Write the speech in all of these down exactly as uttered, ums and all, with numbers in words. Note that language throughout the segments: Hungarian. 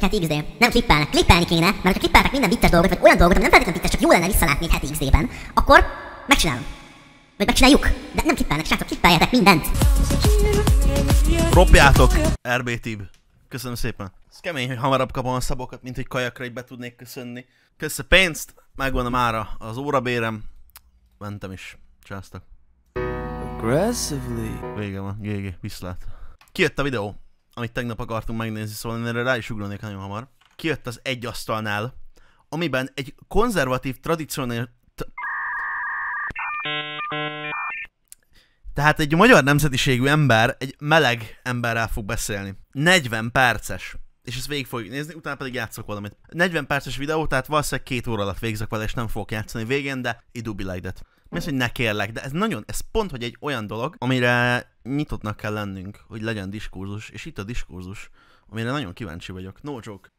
heti iksz dé. Nem klippelnek. Klippelni kéne, mert ha klippelnek minden vicces dolgot, vagy olyan dolgot, ami nem feltétlenül vicces, csak jó lenne visszalátni egy heti iksz dében, akkor megcsinálom. Vagy megcsináljuk. De nem klippelnek, srácok, klippeljetek mindent. Ropjátok, er bé Tib. Köszönöm szépen. Ez kemény, hogy hamarabb kapom a szabokat, mint hogy kajakra így be tudnék köszönni. Kösz a pénzt, megvan a mára az órabérem. Mentem is. Császtak. Vége van, gé gé, viszlát. Kijött a videó, amit tegnap akartunk megnézni, szóval én erre rá is ugranék nagyon hamar. Kijött az Egy asztalnál, amiben egy konzervatív, tradicionális... Tehát egy magyar nemzetiségű ember, egy meleg emberrel fog beszélni. negyven perces. És ezt végig fogjuk nézni, utána pedig játszok valamit. negyven perces videó, tehát valószínűleg két óra alatt végzek vele, és nem fogok játszani végén, de it do be like that. Mi az, hogy ne kérlek, de ez nagyon, ez pont, hogy egy olyan dolog, amire nyitottnak kell lennünk, hogy legyen diskurzus, és itt a diskurzus, amire nagyon kíváncsi vagyok. No joke.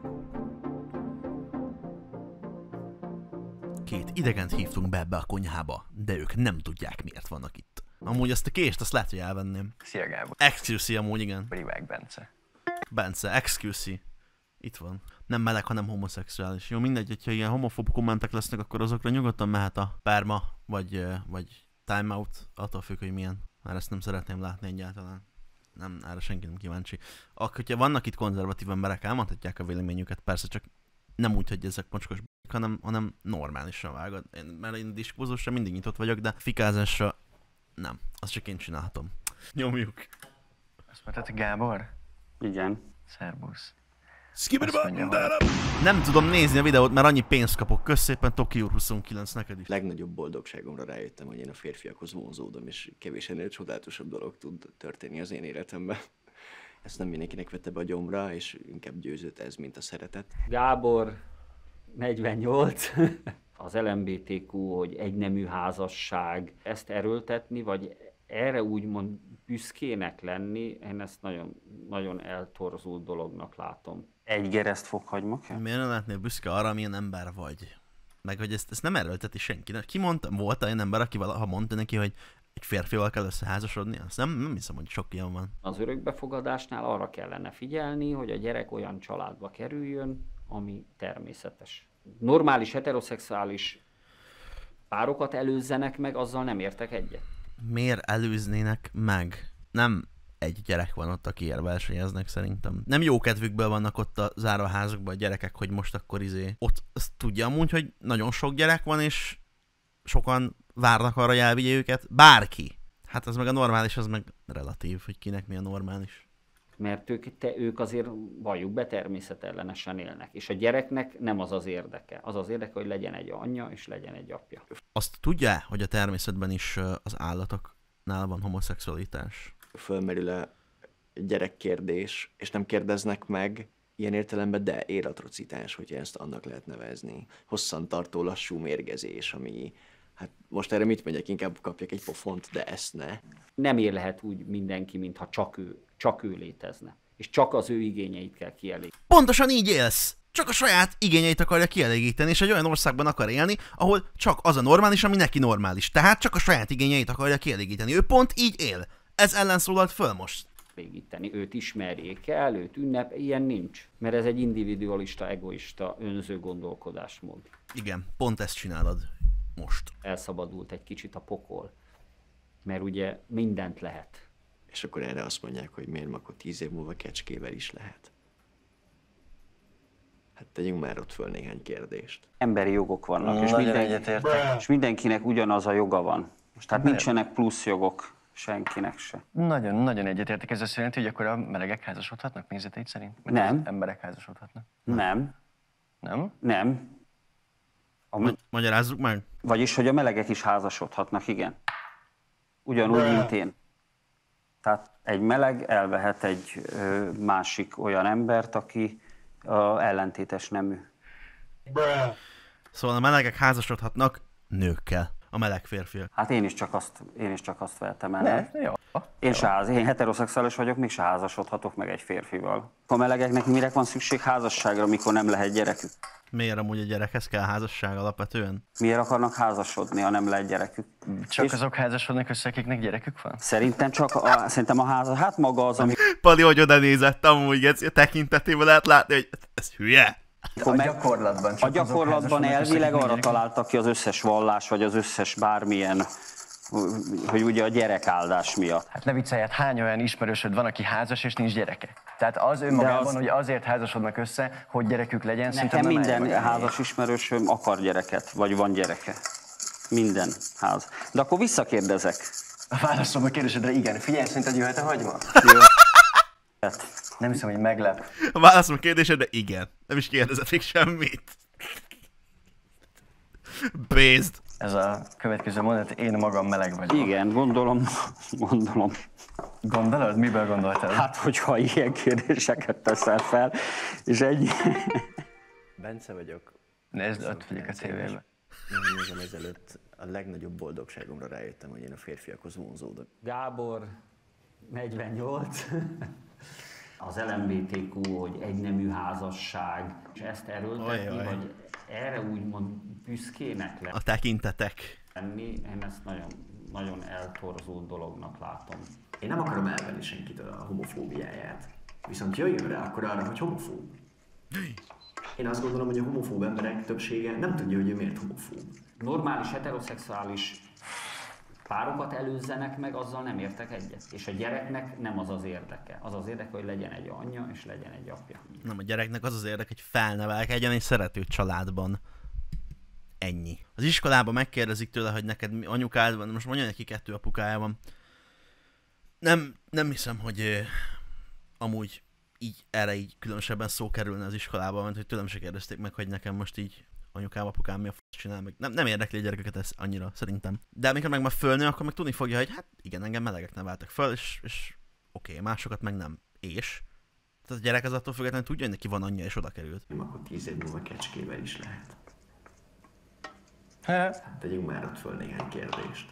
Két idegent hívtunk be ebbe a konyhába, de ők nem tudják, miért vannak itt. Amúgy azt a kést, azt lehet, hogy elvenném. Szia Gábor. Excuse amúgy, igen. Rivák Bence. Bence, excuse. Itt van. Nem meleg, hanem homoszexuális. Jó, mindegy, hogyha ilyen homofób kommentek lesznek, akkor azokra nyugodtan mehet a perma, vagy, vagy timeout, attól függ, hogy milyen. Már ezt nem szeretném látni egyáltalán. Nem, erre senki nem kíváncsi. Akkor, hogyha vannak itt konzervatív emberek, elmondhatják a véleményüket, persze, csak nem úgy, hogy ezek mocskos b***k, hanem, hanem normálisan vágod. Én, mert én diskurzusra mindig nyitott vagyok, de fikázásra nem. Azt csak én csinálhatom. Nyomjuk. Azt mondtad, Gábor? Igen. Szerbusz. Nem tudom nézni a videót, mert annyi pénzt kapok. Kösz szépen, Tokiur huszonkilenc, neked is. Legnagyobb boldogságomra rájöttem, hogy én a férfiakhoz vonzódom, és kevés ennél csodálatosabb dolog tud történni az én életemben. Ezt nem mindenkinek vette be a gyomra, és inkább győzött ez, mint a szeretet. Gábor, negyvennyolc. Az el em bé té kú, hogy egynemű házasság, ezt erőltetni, vagy erre úgymond büszkének lenni, én ezt nagyon, nagyon eltorzult dolognak látom. Egy gereszt fokhagymok? Miért nem lehetnél büszke arra, milyen ember vagy? Meg hogy ezt, ezt nem erőlteti senki. Ki mondta, volt olyan ember, aki valaha mondta neki, hogy egy férfival kell összeházasodni? Azt nem, nem hiszem, hogy sok ilyen van. Az örökbefogadásnál arra kellene figyelni, hogy a gyerek olyan családba kerüljön, ami természetes. Normális, heteroszexuális párokat előzzenek meg, azzal nem értek egyet. Miért előznének meg? Nem egy gyerek van ott, aki ilyen versenyeznek szerintem. Nem jó kedvükből vannak ott a záróházakban a gyerekek, hogy most akkor izé. Ott azt tudja amúgy, hogy nagyon sok gyerek van, és sokan várnak arra, hogy elvigye őket. Bárki. Hát az meg a normális, az meg relatív, hogy kinek mi a normális. Mert ők, te, ők azért, valljuk be, természetellenesen élnek. És a gyereknek nem az az érdeke. Az az érdeke, hogy legyen egy anyja, és legyen egy apja. Azt tudja, hogy a természetben is az állatoknál van homoszexualitás? Fölmerül a gyerekkérdés, és nem kérdeznek meg, ilyen értelemben, de életrocitás, hogyha ezt annak lehet nevezni. Hosszantartó lassú mérgezés, ami, hát most erre mit megyek, inkább kapjak egy pofont, de ezt ne. Nem élhet úgy mindenki, mintha csak ő, csak ő létezne. És csak az ő igényeit kell kielégíteni. Pontosan így élsz! Csak a saját igényeit akarja kielégíteni, és egy olyan országban akar élni, ahol csak az a normális, ami neki normális. Tehát csak a saját igényeit akarja kielégíteni. Ő pont így él. Ez ellen szólalt föl most. Elégíteni. Őt ismerjék el, őt ünnep, ilyen nincs. Mert ez egy individualista, egoista, önző gondolkodásmód. Igen, pont ezt csinálod most. Elszabadult egy kicsit a pokol. Mert ugye mindent lehet. És akkor erre azt mondják, hogy miért akkor tíz év múlva kecskével is lehet. Hát tegyünk már ott föl néhány kérdést. Emberi jogok vannak, és, minden... és mindenkinek ugyanaz a joga van. Tehát nincsenek plusz jogok senkinek se. Nagyon-nagyon egyetértek. Ez azt jelenti, hogy akkor a melegek házasodhatnak nézeteid szerint? Mert nem. Emberek házasodhatnak? Nem. Nem? Nem. A... Ma magyarázzuk meg. Vagyis, hogy a melegek is házasodhatnak, igen. Ugyanúgy, mint én. Tehát egy meleg elvehet egy ö, másik olyan embert, aki a ellentétes nemű. Szóval a melegek házasodhatnak nőkkel. A meleg férfiak. Hát én is csak azt, én is csak azt vettem el. Ne, jó. Én se ház, én heteroszexuális vagyok, mégse házasodhatok meg egy férfival. A melegeknek mire van szükség házasságra, mikor nem lehet gyerekük? Miért amúgy a gyerekhez kell házasság alapvetően? Miért akarnak házasodni, ha nem lehet gyerekük? Csak És azok házasodnak össze, akiknek gyerekük van? Szerintem csak a, szerintem a házas, hát maga az, ami Pali, hogy oda nézett amúgy, Geci, a tekintetében lehet látni, hogy ez hülye. A gyakorlatban. A gyakorlatban elvileg arra találtak ki az összes vallás, vagy az összes bármilyen, hogy ugye a gyerekáldás miatt. Hát ne viccelj, hát hány olyan ismerősöd van, aki házas és nincs gyereke? Tehát az önmagában, az... hogy azért házasodnak össze, hogy gyerekük legyen, szerintem Nekem nem minden elég házas ismerősöm akar gyereket, vagy van gyereke. Minden ház. De akkor visszakérdezek. A válaszom a kérdésedre igen. Figyelj, szerinted jöhet a hagyma? Nem hiszem, hogy meglep. A válaszom a kérdésedre igen. Nem is kérdezett még semmit. Based. Ez a következő mondat, én magam meleg vagyok. Igen, gondolom, gondolom. Gondolod? Miből gondoltad? Hát, hogyha ilyen kérdéseket teszel fel, és egy... Bence vagyok. Nézd, ott vagyok a tévében. Néhány évvel ezelőtt a legnagyobb boldogságomra rájöttem, hogy én a férfiakhoz vonzódok. Gábor, negyvennyolc. Az el em bé té kú, hogy egynemű házasság, és ezt erőltetni, Ajaj. vagy erre úgymond büszkének lenni. A tekintetek. Én ezt nagyon, nagyon eltorzult dolognak látom. Én nem akarom elvenni senkitől a homofóbiáját. Viszont jöjjön rá akkor arra, hogy homofób. Én azt gondolom, hogy a homofób emberek többsége nem tudja, hogy ő miért homofób. Normális, heteroszexuális párokat előzzenek meg, azzal nem értek egyet. És a gyereknek nem az az érdeke. Az az érdeke, hogy legyen egy anyja, és legyen egy apja. Nem, a gyereknek az az érdek, hogy felnevelkedjen egy szerető családban. Ennyi. Az iskolában megkérdezik tőle, hogy neked mi anyukád van, most mondja neki kettő apukája van. Nem, nem hiszem, hogy eh, amúgy így erre így különösebben szó kerülne az iskolában, mert hogy tőlem se kérdezték meg, hogy nekem most így anyukám, apukám mi a f*** csinál, meg nem, nem érdekli a gyerekeket ez annyira, szerintem. De amikor meg már fölnő, akkor meg tudni fogja, hogy hát igen, engem melegek neveltek föl, és, és oké, okay, másokat meg nem. És? Tehát a gyerek az attól függetlenül tudja, hogy neki van anyja, és oda került. Akkor tíz év múlva kecskével is lehet. Hát, Tegyünk már ott föl néhány kérdést.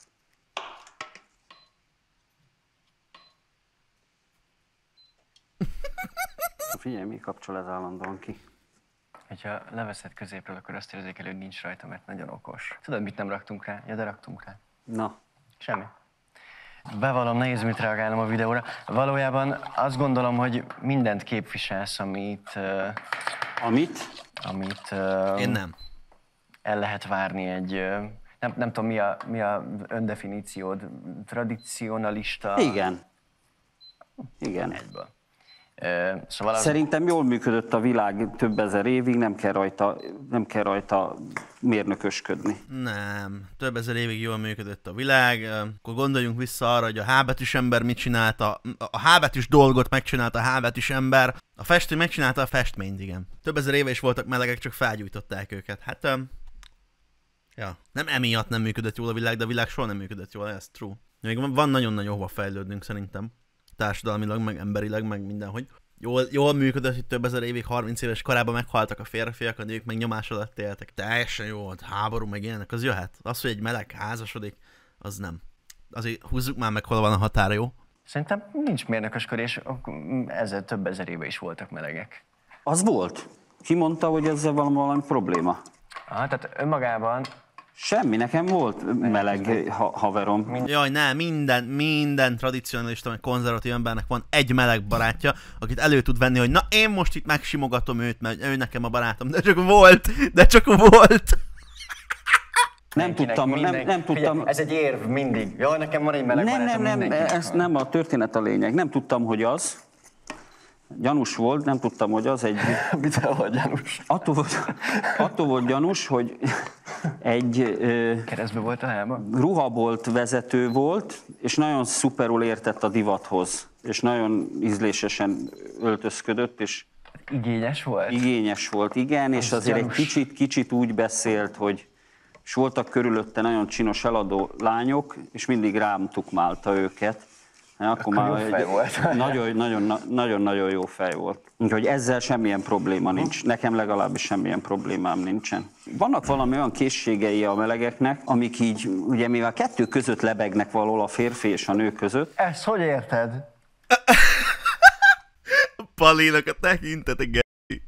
Figyelj, mi kapcsol ez állandóan ki? hogyha leveszed középről, akkor azt érzékel, hogy nincs rajta, mert nagyon okos. Tudod, mit nem raktunk rá? Ja, de raktunk rá. Na. Semmi. Bevallom, nehéz mit reagálnom a videóra. Valójában azt gondolom, hogy mindent képviselsz, amit... Uh, Amit? Amit... Uh, Én nem. El lehet várni egy... Uh, nem, nem tudom, mi a, mi a öndefiníciód? Tradicionalista... Igen. Igen. Egyből. Uh, szóval az... Szerintem jól működött a világ több ezer évig, nem kell rajta, nem kell rajta mérnökösködni. Nem. Több ezer évig jól működött a világ. Akkor gondoljunk vissza arra, hogy a H betűs ember mit csinálta. A H betűs dolgot megcsinálta a H betűs ember. A festő megcsinálta a festményt, igen. Több ezer éve is voltak melegek, csak felgyújtották őket. Hát... Um, ja. Nem emiatt nem működött jól a világ, de a világ soha nem működött jól, ez true. Még van nagyon-nagyon hova fejlődnünk szerintem. Társadalmilag, meg emberileg, meg mindenhogy. Jól, jól működött, hogy több ezer évig, harminc éves korában meghaltak a férfiak, a nők meg nyomás alatt éltek. Teljesen jó volt, háború meg ilyenek, az jöhet. Az, hogy egy meleg házasodik, az nem. Azért húzzuk már meg, hol van a határa, jó? Szerintem nincs mérnökösködés, ezzel több ezer éve is voltak melegek. Az volt. Ki mondta, hogy ezzel valami, valami probléma? Aha, tehát önmagában... Semmi, nekem volt meleg ha haverom. Jaj, ne, minden, minden tradicionalista, meg konzervatív embernek van egy meleg barátja, akit elő tud venni, hogy na én most itt megsimogatom őt, mert ő nekem a barátom, de csak volt, de csak volt. Nem tudtam, nem, nem tudtam. Figyelj, ez egy érv mindig. Jaj, nekem van egy meleg Nem, barátom, nem, nem, mindenkinek ez van. nem a történet a lényeg. Nem tudtam, hogy az. Gyanús volt, nem tudtam, hogy az egy... Mitől volt gyanús? Attól volt, attól volt gyanús, hogy egy ö, Keresztbe volt a lába? ruhabolt vezető volt, és nagyon szuperul értett a divathoz. És nagyon ízlésesen öltözködött, és Igényes volt? igényes volt, igen, és Az azért gyanús. egy kicsit, kicsit úgy beszélt, hogy és voltak körülötte nagyon csinos eladó lányok, és mindig rám tukmálta őket. Akkor, Akkor már jó egy- fej volt. Nagyon, nagyon, nagyon, nagyon jó fej volt. Úgyhogy ezzel semmilyen probléma nincs. Nekem legalábbis semmilyen problémám nincsen. Vannak valami olyan készségei a melegeknek, amik így, ugye mivel kettő között lebegnek valahol a férfi és a nő között, Ezt hogy érted? Palinak a tekintete, ge...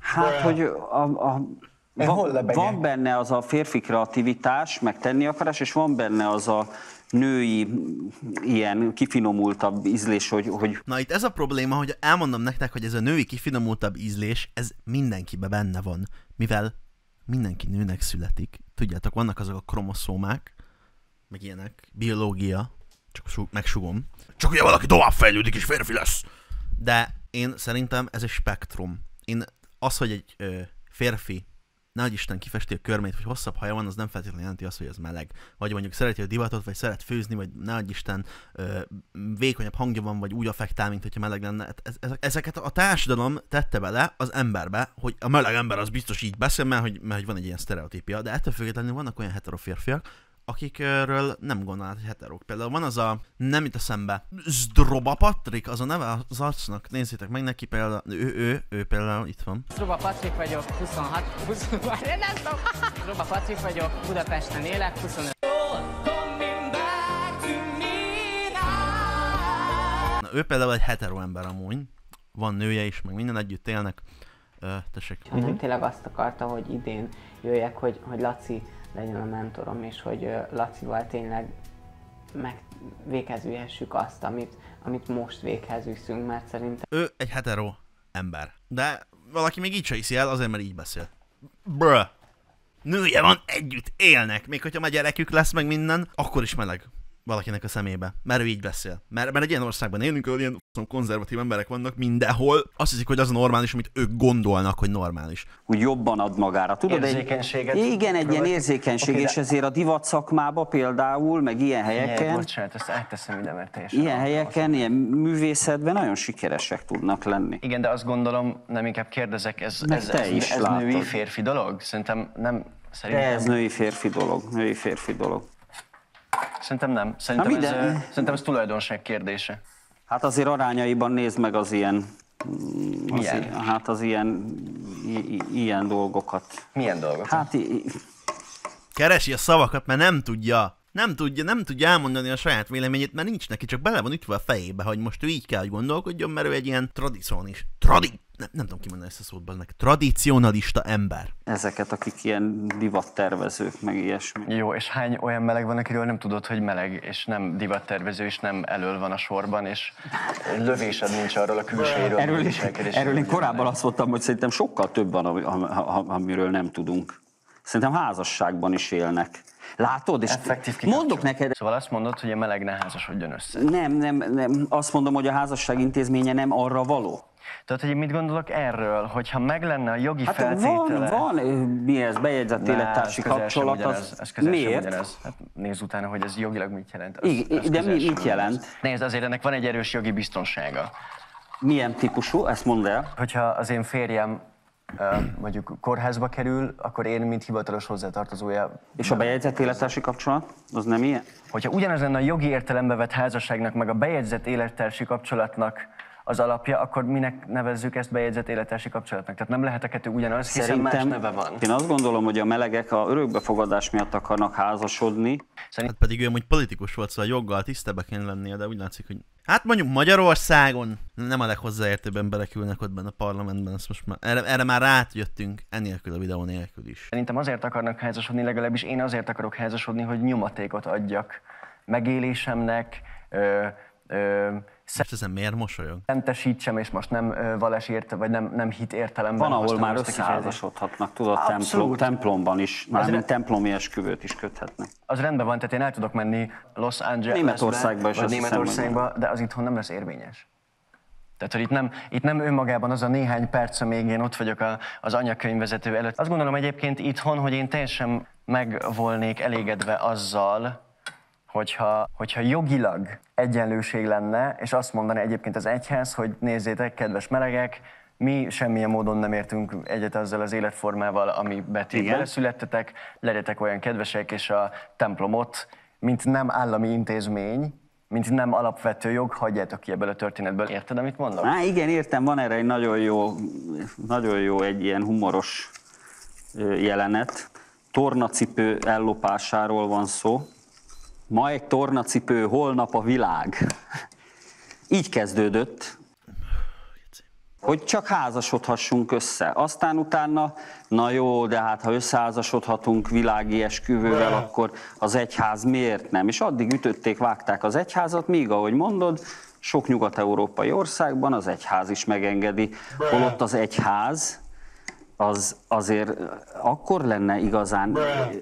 Hát, hogy a, a, van, van benne az a férfi kreativitás, meg tenni akarás, és van benne az a női, ilyen kifinomultabb ízlés, hogy, hogy... Na itt ez a probléma, hogy elmondom nektek, hogy ez a női kifinomultabb ízlés, ez mindenkibe benne van, mivel mindenki nőnek születik. Tudjátok, vannak azok a kromoszómák, meg ilyenek, biológia, csak megsugom. Csak ugye valaki tovább fejlődik és férfi lesz. De én szerintem ez egy spektrum. Én az, hogy egy ö, férfi, nehogy Isten kifesti a körmét, vagy hosszabb haja van, az nem feltétlenül jelenti azt, hogy ez meleg. Vagy mondjuk szereti a divatot, vagy szeret főzni, vagy nehogy Isten ö, vékonyabb hangja van, vagy úgy affektál, mint hogyha meleg lenne. Ez, ezeket a társadalom tette bele az emberbe, hogy a meleg ember az biztos így beszél, mert hogy, mert hogy van egy ilyen sztereotípia. De ettől függetlenül vannak olyan hetero férfiak, akikről nem gondolnád, hogy heterók. Például van az a, nem itt eszembe, Zdroba Patrik, az a neve az arcnak, nézzétek meg neki például, ő, ő, ő például itt van. Zdroba Patrik vagyok, huszonhat, huszonhat, nem tudom. Zdroba Patrik vagyok, Budapesten élek, huszonöt. Na, ő például egy hetero ember amúgy, van nője is, meg minden együtt élnek. Ö, tessék. Uh-huh. Tényleg azt akarta, hogy idén jöjjek, hogy, hogy Laci legyen a mentorom, és hogy Lacival tényleg meg véghez vihessük azt, amit, amit most véghez viszünk, mert szerintem... Ő egy hetero ember, de valaki még így se hiszi el, azért mert így beszél. Bruh. Nője van, együtt élnek, még hogyha már gyerekük lesz meg minden, akkor is meleg valakinek a szemébe, mert ő így beszél. Mert, mert egy ilyen országban élünk, ahol ilyen konzervatív emberek vannak mindenhol, azt hiszik, hogy az a normális, amit ők gondolnak, hogy normális. Úgy jobban ad magára. Tudod, érzékenységet. Egy, igen, egy ilyen érzékenység, okay, és ezért a divat szakmába például, meg ilyen helyeken... Jaj, bocsánat, ezt átteszem ide, mert teljesen... Ilyen helyeken, ilyen művészetben nagyon sikeresek tudnak lenni. Igen, de azt gondolom, nem inkább kérdezek, ez, ez, te ez, is ez látod. női férfi dolog? Szerintem nem... Szerintem... De ez női férfi dolog, női férfi dolog. Szerintem nem. Szerintem, Na, ez, uh, szerintem ez tulajdonság kérdése. Hát azért arányaiban nézd meg az ilyen... Milyen? Az, hát az ilyen, i, i, ilyen dolgokat. Milyen dolgokat? Hát... I, Keresi a szavakat, mert nem tudja. Nem tudja, nem tudja elmondani a saját véleményét, mert nincs neki, csak bele van ütve a fejébe, hogy most ő így kell, hogy gondolkodjon, mert ő egy ilyen tradicionalista, tradi... nem, nem tudom kimondani ezt a szót, bennek. Tradicionalista ember. Ezeket, akik ilyen divattervezők, meg ilyesmi. Jó, és hány olyan meleg van, akiről nem tudod, hogy meleg, és nem divattervező, és nem elől van a sorban, és lövésed nincs arról a külsejéről. Erről, erről én korábban azt mondtam, hogy szerintem sokkal több van, amiről nem tudunk. Szerintem házasságban is élnek. Látod? És mondok neked... Szóval azt mondod, hogy a meleg ne házasodjon össze. Nem, nem, nem. Azt mondom, hogy a házasság intézménye nem arra való. Tudod, hogy mit gondolok erről, hogyha meg lenne a jogi hát feltétele... van, van, mi ez, bejegyzett élettársi kapcsolat, az... Ez Miért? Ugyanez. Hát nézz utána, hogy ez jogilag mit jelent. Az, I, az de mi, mit jelent? Nézd, azért ennek van egy erős jogi biztonsága. Milyen típusú? Ezt mondd el. Hogyha az én férjem mondjuk kórházba kerül, akkor én, mint hivatalos hozzátartozója... És a bejegyzett élettársi kapcsolat? Az nem ilyen? Hogyha ugyanaz lenne a jogi értelembe vett házasságnak, meg a bejegyzett élettársi kapcsolatnak az alapja, akkor minek nevezzük ezt bejegyzett élettársi kapcsolatnak? Tehát nem lehet a kettő ugyanaz, hiszen Szerintem, más neve van. Én azt gondolom, hogy a melegek a örökbefogadás miatt akarnak házasodni. Hát pedig ő amúgy politikus volt, szóval joggal tisztába kéne lennie, de úgy látszik, hogy hát mondjuk Magyarországon nem a leghozzáértőbb emberek ülnek ott benne a parlamentben, ezt most már, erre, erre már rátjöttünk, ennélkül a videó nélkül is. Szerintem azért akarnak házasodni, legalábbis én azért akarok házasodni, hogy nyomatékot adjak megélésemnek, ö, ö, most ezen miért mosolyog? szentesítsem, és most nem ö, vallás érte, vagy nem, nem hit értelemben. Van, ahol már összeházasodhatnak, tudod, templom, templomban is, mármint templomi esküvőt is köthetnek. Az rendben van, tehát én el tudok menni Los Angelesbe, Németországba is, vagy Németországba, de az itthon nem lesz érvényes. Tehát, hogy itt nem, itt nem önmagában az a néhány perc, amíg én ott vagyok a, az anyakönyvvezető előtt. Azt gondolom egyébként itthon, hogy én teljesen meg volnék elégedve azzal, hogyha, hogyha jogilag egyenlőség lenne, és azt mondani egyébként az egyház, hogy nézzétek, kedves melegek, mi semmilyen módon nem értünk egyet azzal az életformával, amiben ti beleszülettetek, legyetek olyan kedvesek, és a templomot, mint nem állami intézmény, mint nem alapvető jog, hagyjátok ki ebből a történetből. Érted, amit mondok? Á, igen, értem, van erre egy nagyon jó, nagyon jó egy ilyen humoros jelenet. Tornacipő ellopásáról van szó. Ma egy tornacipő, holnap a világ. Így kezdődött. Hogy csak házasodhassunk össze. Aztán utána, na jó, de hát ha összeházasodhatunk világi esküvővel, akkor az egyház miért nem? És addig ütötték, vágták az egyházat, míg ahogy mondod, sok nyugat-európai országban az egyház is megengedi, holott az egyház az azért akkor lenne igazán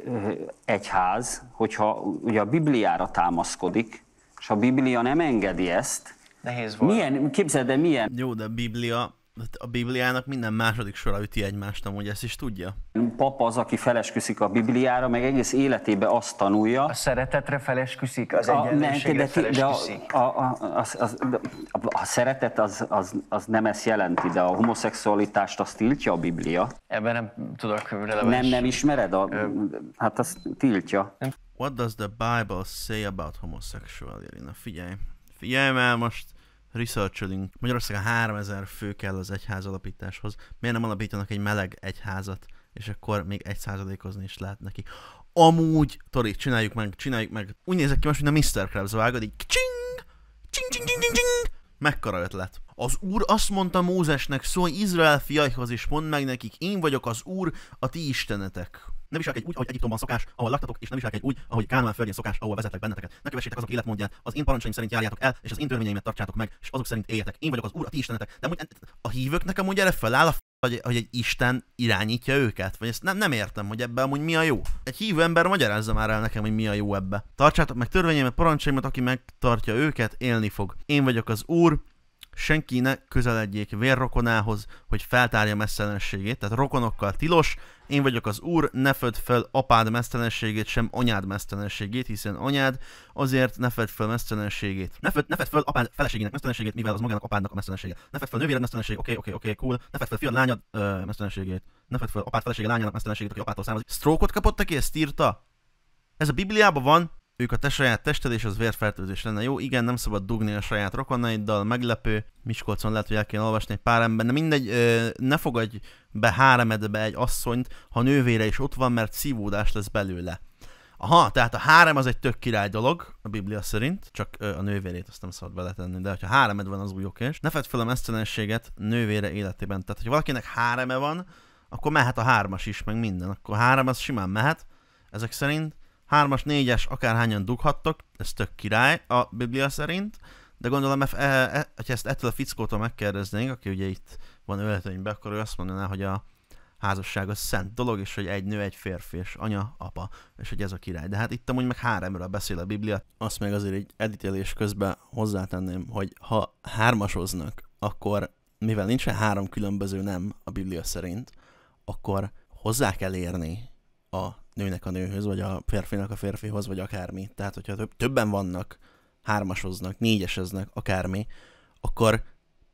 egyház, hogyha ugye a Bibliára támaszkodik, és a Biblia nem engedi ezt. Nehéz volt. Milyen, képzeld, de milyen... Jó, de a Biblia, a Bibliának minden második sora üti egymást, amúgy ezt is tudja. Papa az, aki felesküszik a Bibliára, meg egész életében azt tanulja. A szeretetre felesküszik, az A, egyenlőségre de, de, a, felesküszik. a, a, az, az, a, a szeretet az, az, az nem ezt jelenti, de a homoszexualitást azt tiltja a Biblia. Ebben nem tudok releváns. Nem, nem ismered? A, hát azt tiltja. What does the Bible say about homosexuality? Na figyelj, figyelj, mert most researcholunk. Magyarországon háromezer fő kell az egyház alapításhoz. Miért nem alapítanak egy meleg egyházat, és akkor még egy százalékozni is lehet neki. Amúgy, Tori, csináljuk meg, csináljuk meg. Úgy nézek ki most, mint a miszter Krabs vágod, így csing, csing, csing, csing, csing, csing. Mekkora ötlet. Az Úr azt mondta Mózesnek, szólj Izrael fiaihoz, és mondd meg nekik, én vagyok az Úr, a ti istenetek. Ne viselkedj úgy, ahogy Egyiptomban szokás, ahol laktatok, és ne viselkedj úgy, ahogy Kánaán földjén szokás, ahol vezetlek benneteket. Ne kövessétek azok életmódját, az én parancsaim szerint járjátok el, és az én törvényeimet tartsátok meg, és azok szerint éljetek. Én vagyok az Úr, a ti istenetek. De amúgy a hívőknek amúgy erre feláll a f***, hogy, hogy egy Isten irányítja őket, vagy ezt nem, nem értem, hogy ebben amúgy mi a jó. Egy hívő ember magyarázza már el nekem, hogy mi a jó ebbe. Tartsátok meg törvényeimet, parancsaimat, aki megtartja őket, élni fog. Én vagyok az Úr. Senki ne közeledjék vérrokonához, hogy feltárja mesztelenségét, tehát rokonokkal tilos. Én vagyok az Úr, ne fedd fel apád mesztelenségét, sem anyád mesztelenségét, hiszen anyád azért ne fedd fel mesztelenségét. Ne fedd, ne fedd fel apád feleségének mesztelenségét, mivel az magának apádnak a mesztelensége. Ne fedd fel nővéred mesztelenségét, oké, oké, oké, cool. Ne fedd fel fiad lányad ö, mesztelenségét. Ne fedd fel apád felesége lányának mesztelenségét, aki apától származik. Stroke-ot kapott, aki ezt írta? Ez a Bibliában van. Ők a te saját tested és az vérfertőzés lenne. Jó, igen, nem szabad dugni a saját rokonaiddal, meglepő. Miskolcon lehet, hogy el kéne olvasni egy pár ember, de mindegy, ö, ne fogadj be háremedbe egy asszonyt, ha nővére is ott van, mert szívódás lesz belőle. Aha, tehát a hárem az egy tök király dolog, a Biblia szerint, csak ö, a nővérét azt nem szabad beletenni, de ha háremed van, az új okés. Ne fedd fel a mesztelenséget nővére életében. Tehát, ha valakinek háreme van, akkor mehet a hármas is, meg minden. Akkor a hárem az simán mehet, ezek szerint. Hármas, négyes, akárhányan dughattok, ez tök király a Biblia szerint, de gondolom, hogy ezt ettől a fickótól megkérdeznénk, aki ugye itt van öltönyben, akkor ő azt mondaná, hogy a házasság az szent dolog, és hogy egy nő, egy férfi, és anya, apa, és hogy ez a király. De hát itt amúgy meg háromról beszél a Biblia. Azt meg azért egy editélés közben hozzátenném, hogy ha hármasoznak, akkor mivel nincsen három különböző nem a Biblia szerint, akkor hozzá kell érni a nőnek a nőhöz, vagy a férfinak a férfihoz, vagy akármi. Tehát, hogyha több, többen vannak, hármasoznak, négyeseznek, akármi, akkor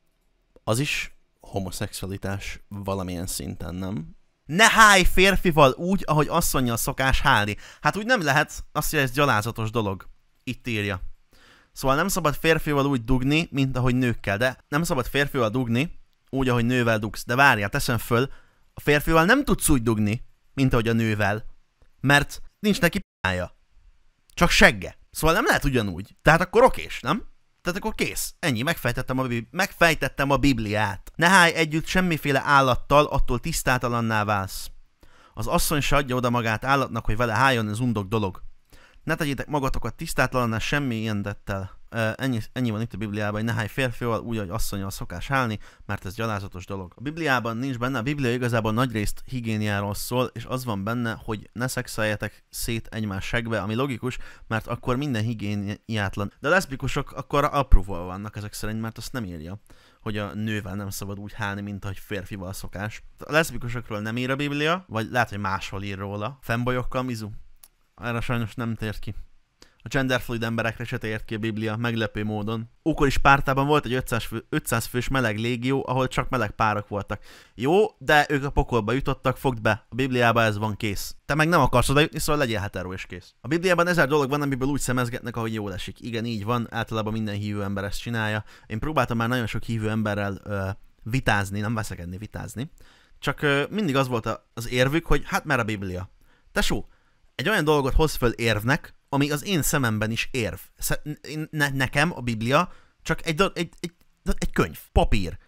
az is homoszexualitás valamilyen szinten, nem? Ne hálj férfival úgy, ahogy asszonnyal szokás hálni. Hát úgy nem lehet, azt mondja, ez gyalázatos dolog. Itt írja. Szóval nem szabad férfival úgy dugni, mint ahogy nőkkel, de nem szabad férfival dugni, úgy, ahogy nővel dugsz. De várjál, teszem föl, a férfival nem tudsz úgy dugni, mint ahogy a nővel, mert nincs neki p***ája. Csak segge. Szóval nem lehet ugyanúgy. Tehát akkor okés, nem? Tehát akkor kész. Ennyi, megfejtettem a, Bibli- megfejtettem a Bibliát. Ne hálj együtt semmiféle állattal, attól tisztátalanná válsz. Az asszony se adja oda magát állatnak, hogy vele háljon, ez undok dolog. Ne tegyétek magatokat tisztátalanná semmi ilyen tettel. Uh, ennyi, ennyi van itt a Bibliában, hogy ne hálj férfival úgy, hogy asszonnyal szokás hálni, mert ez gyalázatos dolog. A Bibliában nincs benne, a Biblia igazából nagyrészt higiéniáról szól, és az van benne, hogy ne szexeljetek szét egymás segbe, ami logikus, mert akkor minden higiéniátlan. De a leszbikusok akkor apróval vannak ezek szerint, mert azt nem írja, hogy a nővel nem szabad úgy hálni, mint ahogy férfival szokás. A leszbikusokról nem ír a Biblia, vagy lehet, hogy máshol ír róla. Fennbolyоkkal mizu? Erre sajnos nem tért ki. A genderfluid emberekre se tért ki a Biblia, meglepő módon. Ókori Spártában volt egy ötszáz, fő, ötszáz fős meleg légió, ahol csak meleg párok voltak. Jó, de ők a pokolba jutottak, fogd be. A Bibliában ez van, kész. Te meg nem akarsz oda jutni, szóval legyél hetero és kész. A Bibliában ezer dolog van, amiből úgy szemezgetnek, ahogy jól esik. Igen, így van, általában minden hívő ember ezt csinálja. Én próbáltam már nagyon sok hívő emberrel ö, vitázni, nem veszekedni, vitázni. Csak ö, mindig az volt a, az érvük, hogy hát már a Biblia. Tesó, egy olyan dolgot hoz föl érvnek, ami az én szememben is érv. Ne, nekem a Biblia csak egy, egy, egy, egy könyv, papír.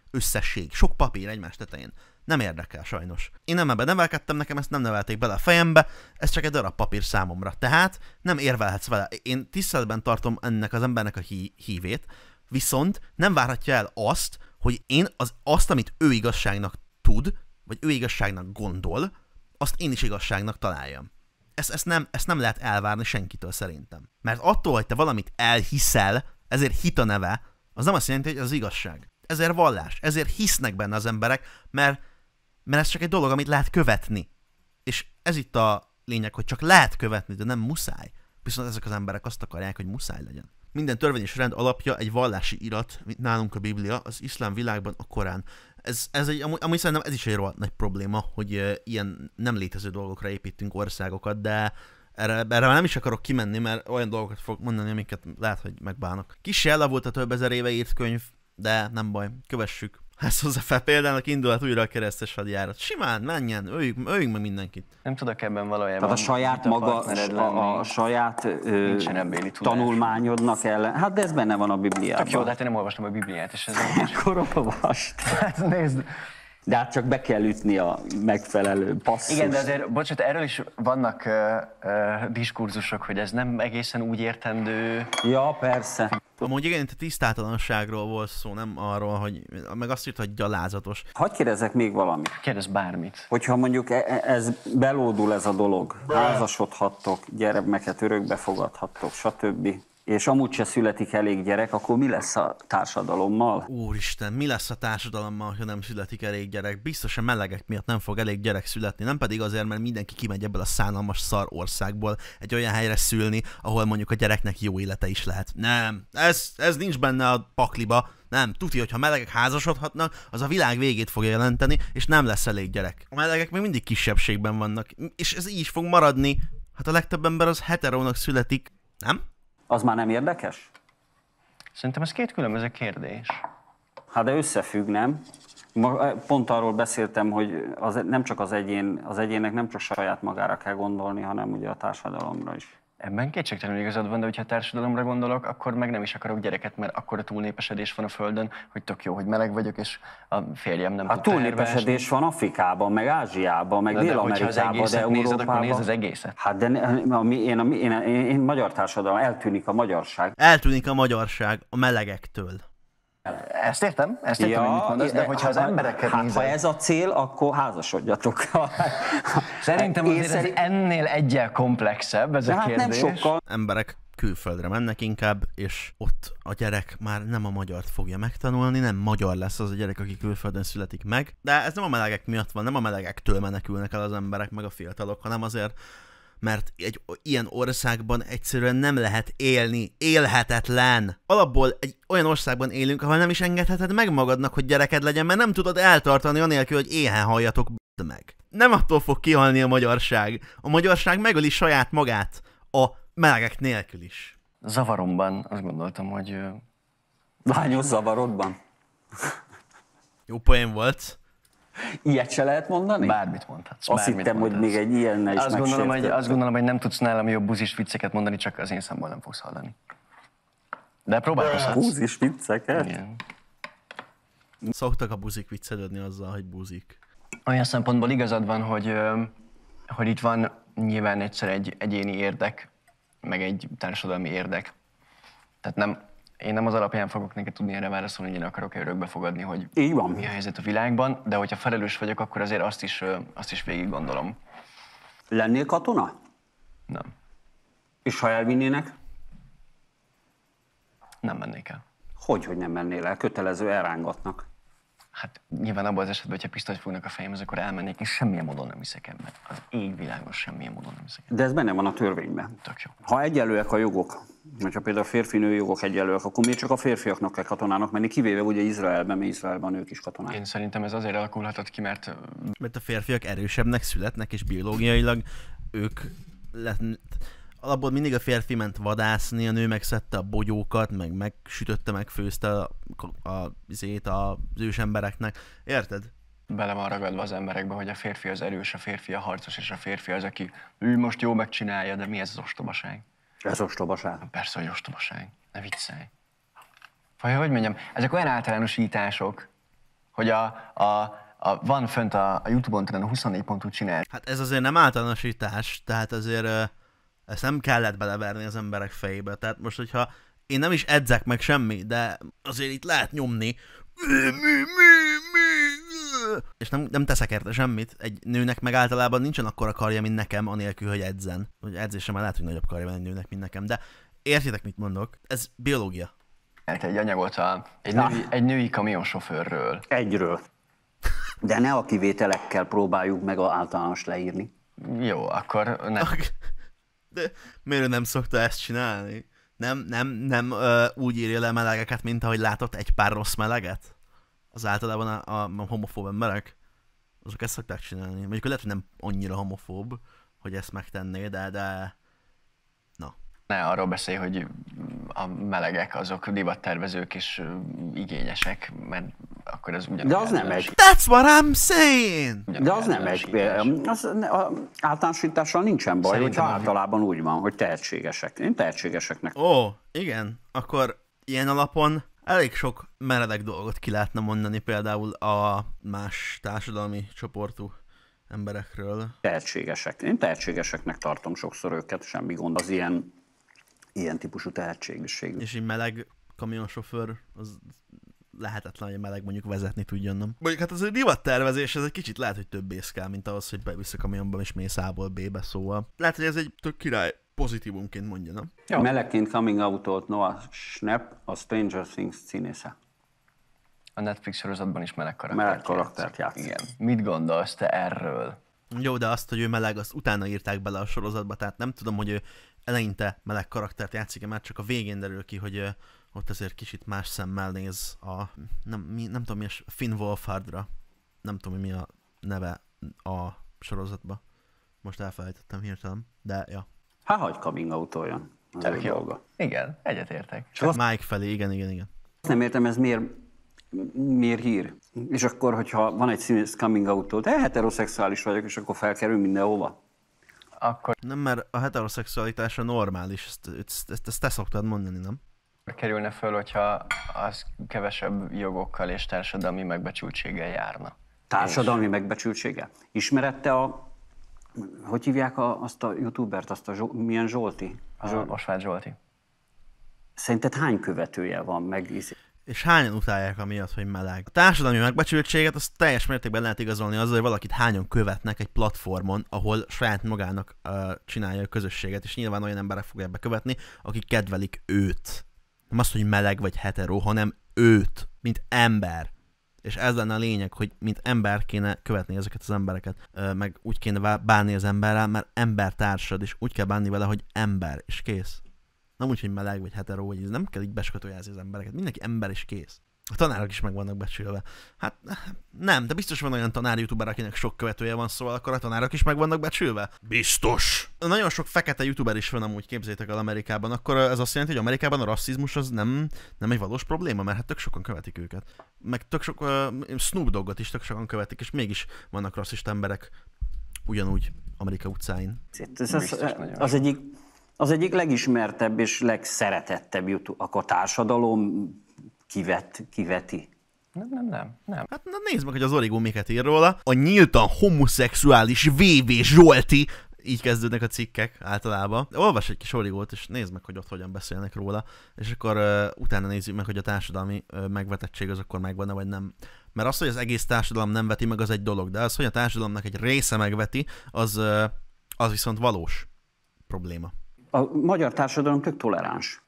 összesség, sok papír egymás tetején. Nem érdekel sajnos. Én nem ebben nevelkedtem, nekem ezt nem nevelték bele a fejembe, ez csak egy darab papír számomra. Tehát nem érvelhetsz vele. Én tiszteletben tartom ennek az embernek a hí- hívét, viszont nem várhatja el azt, hogy én az, azt, amit ő igazságnak tud, vagy ő igazságnak gondol, azt én is igazságnak találjam. Ezt, ezt, nem, ezt nem lehet elvárni senkitől szerintem. Mert attól, hogy te valamit elhiszel, ezért hit a neve, az nem azt jelenti, hogy az igazság. Ezért vallás, ezért hisznek benne az emberek, mert, mert ez csak egy dolog, amit lehet követni. És ez itt a lényeg, hogy csak lehet követni, de nem muszáj. Viszont ezek az emberek azt akarják, hogy muszáj legyen. Minden törvény és rend alapja egy vallási irat, mint nálunk a Biblia, az iszlám világban a Korán. Ez, ez egy, amúgy, amúgy szerintem ez is egy rohadt nagy probléma, hogy uh, ilyen nem létező dolgokra építünk országokat, de erre, erre már nem is akarok kimenni, mert olyan dolgokat fogok mondani, amiket lehet, hogy megbánok. Kissé elavult a több ezer éve írt könyv, de nem baj, kövessük. Ez hozzá fel példának indulhat újra a keresztes hadjárat. Simán, menjen, öljük, öljük meg mindenkit. Nem tudok ebben valójában. Tehát a saját maga, a, a saját ö, tanulmányodnak ellen. Hát de ez benne van a Bibliában. Tök jó, de hát én nem olvastam a Bibliát, és ez akkor olvast. Hát nézd. De hát csak be kell ütni a megfelelő passzust. Igen, de azért, bocsánat, erről is vannak uh, uh, diskurzusok, hogy ez nem egészen úgy értendő. Ja, persze. Amúgy igen, itt a tisztátalanságról volt szó, nem arról, hogy meg azt írta, hogy gyalázatos. Hadd kérdezzek még valamit. Kérdezz bármit. Hogyha mondjuk ez belódul ez a dolog, házasodhattok, gyermeket örökbe fogadhattok, stb. És amúgy se születik elég gyerek, akkor mi lesz a társadalommal? Úristen, mi lesz a társadalommal, ha nem születik elég gyerek? Biztosan melegek miatt nem fog elég gyerek születni, nem pedig azért, mert mindenki kimegy ebből a szánalmas szar országból egy olyan helyre szülni, ahol mondjuk a gyereknek jó élete is lehet. Nem, ez, ez nincs benne a pakliba. Nem, tuti, hogyha melegek házasodhatnak, az a világ végét fogja jelenteni, és nem lesz elég gyerek. A melegek még mindig kisebbségben vannak, és ez így fog maradni. Hát a legtöbb ember az heterónak születik, nem? Az már nem érdekes? Szerintem ez két különböző kérdés. Hát de összefügg, nem? Pont arról beszéltem, hogy az, nem csak az egyén, az egyének nem csak saját magára kell gondolni, hanem ugye a társadalomra is. Ebben kétségtelenül igazad van, de hogyha a társadalomra gondolok, akkor meg nem is akarok gyereket, mert akkor a túlnépesedés van a Földön, hogy tök jó, hogy meleg vagyok, és a férjem nem tud tud túlnépesedés van Afrikában, meg Ázsiában, meg Dél-Amerikában, de Európában. Nézed, akkor nézd az egészet. Hát de ne, a, mi, én, a, én, én, én magyar társadalom, eltűnik a magyarság. Eltűnik a magyarság a melegektől. Ezt értem, ezt értem, ja, hogy mit mondasz, de hogyha az embereket hát, nézed... Ha ez a cél, akkor házasodjatok. Szerintem azért ez szerint... ennél egyel komplexebb ez de a hát kérdés. Nem sokkal. Emberek külföldre mennek inkább, és ott a gyerek már nem a magyart fogja megtanulni, nem magyar lesz az a gyerek, aki külföldön születik meg. De ez nem a melegek miatt van, nem a melegektől menekülnek el az emberek, meg a fiatalok, hanem azért, mert egy ilyen országban egyszerűen nem lehet élni, élhetetlen. Alapból egy olyan országban élünk, ahol nem is engedheted meg magadnak, hogy gyereked legyen, mert nem tudod eltartani anélkül, hogy éhen halljatok b***d meg. Nem attól fog kihalni a magyarság. A magyarság megöli saját magát a melegek nélkül is. Zavaromban azt gondoltam, hogy... Lányos zavarodban? Jó poén volt. Ilyet se lehet mondani? Bármit mondhatsz. Azt bármit hittem, mondhatsz. hogy még egy ilyennel is azt gondolom, hogy, megsértett. azt gondolom, hogy nem tudsz nálam jobb buzis vicceket mondani, csak az én számból nem fogsz hallani. De próbálkozhatsz. Búzis vicceket? Igen. Szoktak a buzik viccelődni azzal, hogy buzik. Olyan szempontból igazad van, hogy, hogy itt van nyilván egyszer egy egyéni érdek, meg egy társadalmi érdek. Tehát nem, én nem az alapján fogok neked tudni erre válaszolni, hogy én akarok örökbe fogadni, hogy Így van. mi a helyzet a világban, de hogyha felelős vagyok, akkor azért azt is, azt is végig gondolom. Lennél katona? Nem. És ha elvinnének? Nem mennék el. Hogy, hogy nem mennél el? Kötelező, elrángatnak. Hát nyilván abban az esetben, hogyha pisztolyt fognak a fejemhez, akkor elmennék, és semmilyen módon nem hiszek ebben. Az ég világos, semmilyen módon nem hiszek ebben. De ez benne van a törvényben. Tök jó. Ha egyenlőek a jogok, hogyha például a férfi-nő jogok egyenlőek, akkor miért csak a férfiaknak kell katonának menni, kivéve ugye Izraelben, mert Izraelben nők is katonák. Én szerintem ez azért alakulhatott ki, mert... Mert a férfiak erősebbnek születnek, és biológiailag ők... Le... Alapból mindig a férfi ment vadászni, a nő megszedte a bogyókat, meg megsütötte, megfőzte a, a, a, az ős embereknek. Érted? Bele van ragadva az emberekbe, hogy a férfi az erős, a férfi a harcos, és a férfi az, aki ő most jó megcsinálja, de mi ez az ostobaság? Ez ostobaság. Persze, hogy ostobaság. Ne viccelj. Vagy hogy mondjam, ezek olyan általánosítások, hogy a, a, a van fönt a, a YouTube-on talán a huszonnégy pontot csinál. Hát ez azért nem általánosítás, tehát azért ö, ezt nem kellett beleverni az emberek fejébe. Tehát most, hogyha én nem is edzek meg semmi, de azért itt lehet nyomni, és nem, nem teszek érte semmit. Egy nőnek meg általában nincsen akkora karja, mint nekem, anélkül, hogy edzen. Hogy edzésemmel lehet, hogy nagyobb karja van egy nőnek, mint nekem, de értitek, mit mondok? Ez biológia. Egy anyagot a, egy, női, egy női kamionsofőrről. Egyről. De ne a kivételekkel próbáljuk meg a általános leírni. Jó, akkor nem. De miért nem szokta ezt csinálni? Nem, nem, nem ö, úgy írja le melegeket, mint ahogy látott egy pár rossz meleget? Az általában a, a homofób emberek, azok ezt szokták csinálni. Mondjuk lehet, hogy nem annyira homofób, hogy ezt megtenné, de, de... Na. Ne arról beszélj, hogy a melegek azok divattervezők és igényesek, mert akkor ez ugyanúgy. De az nem egy. That's what I'm saying! De az nem egy. Az, az általánosítással nincsen baj, Szerintem hogyha általában úgy van, hogy tehetségesek. Én tehetségeseknek. Ó, igen. Akkor ilyen alapon elég sok meredek dolgot ki lehetne mondani, például a más társadalmi csoportú emberekről. Tehetségesek. Én tehetségeseknek tartom sokszor őket, semmi gond az ilyen, ilyen típusú tehetségességű. És egy meleg kamionsofőr, az lehetetlen, hogy a meleg mondjuk vezetni tudjon, nem? Mondjuk hát az egy divattervezés, ez egy kicsit lehet, hogy több ész kell, mint ahhoz, hogy bevisz a kamionba és mész A-ból B-be, szóval. Lehet, hogy ez egy tök király pozitívumként mondja, nem? Ja. Melegként coming out-olt Noah Schnapp, a Stranger Things színésze. A Netflix sorozatban is meleg karaktert, Meleg karaktert játszik. Igen. Mit gondolsz te erről? Jó, de azt, hogy ő meleg, azt utána írták bele a sorozatba, tehát nem tudom, hogy ő eleinte meleg karaktert játszik, mert csak a végén derül ki, hogy ott azért kicsit más szemmel néz a, nem, mi, nem tudom mi a Finn Wolfhardra, nem tudom, mi a neve a sorozatba. Most elfelejtettem hirtelen, de ja. Hát hagyj coming out-oljon. Az ő dolga. Igen, egyetértek. Mike felé, igen, igen, igen. Azt nem értem, ez miért, miért hír? És akkor, hogyha van egy színész coming out-ol, de heteroszexuális vagyok, és akkor felkerül mindenhova? Akkor nem, mert a heteroszexualitása normális, ezt, ezt, ezt, ezt te szoktad mondani, nem? kerülne föl, hogyha az kevesebb jogokkal és társadalmi megbecsültséggel járna. Társadalmi és... megbecsültséggel? Ismerette a... Hogy hívják a, azt a youtubert, azt a Zsol... milyen Zsolti? A Zsolt... Osváth Zsolti. Szerinted hány követője van meg? És hányan utálják amiatt, hogy meleg? A társadalmi megbecsültséget azt teljes mértékben lehet igazolni azzal, hogy valakit hányan követnek egy platformon, ahol saját magának uh, csinálja a közösséget, és nyilván olyan emberek fogják bekövetni, akik kedvelik őt. Nem azt, hogy meleg vagy hetero, hanem őt, mint ember. És ez lenne a lényeg, hogy mint ember kéne követni ezeket az embereket, uh, meg úgy kéne bánni az emberrel, mert embertársad, és úgy kell bánni vele, hogy ember, és kész. Nem úgy, hogy meleg vagy hetero, vagy ez nem kell így beskatoljázni az embereket. Mindenki ember és kész. A tanárok is meg vannak becsülve. Hát nem, de biztos van olyan tanár-youtuber, akinek sok követője van, szóval akkor a tanárok is meg vannak becsülve? Biztos! Nagyon sok fekete youtuber is van amúgy, képzeljétek el Amerikában. Akkor ez azt jelenti, hogy Amerikában a rasszizmus az nem, nem egy valós probléma, mert hát tök sokan követik őket. Meg tök sok, uh, Snoop Doggot is tök sokan követik, és mégis vannak rasszista emberek ugyanúgy Amerika utcáin. Ez az, az egyik... Az egyik legismertebb és legszeretettebb YouTube, akkor a társadalom kivet, kiveti. Nem, nem, nem, nem. Hát na nézd meg, hogy az Origo miket ír róla. A nyíltan homoszexuális vé vé Zsolti, így kezdődnek a cikkek általában. Olvas egy kis Origót, és nézd meg, hogy ott hogyan beszélnek róla, és akkor uh, utána nézzük meg, hogy a társadalmi uh, megvetettség az akkor megvan-e, vagy nem. Mert az, hogy az egész társadalom nem veti meg, az egy dolog, de az, hogy a társadalomnak egy része megveti, az, uh, az viszont valós probléma. A magyar társadalom tök toleráns.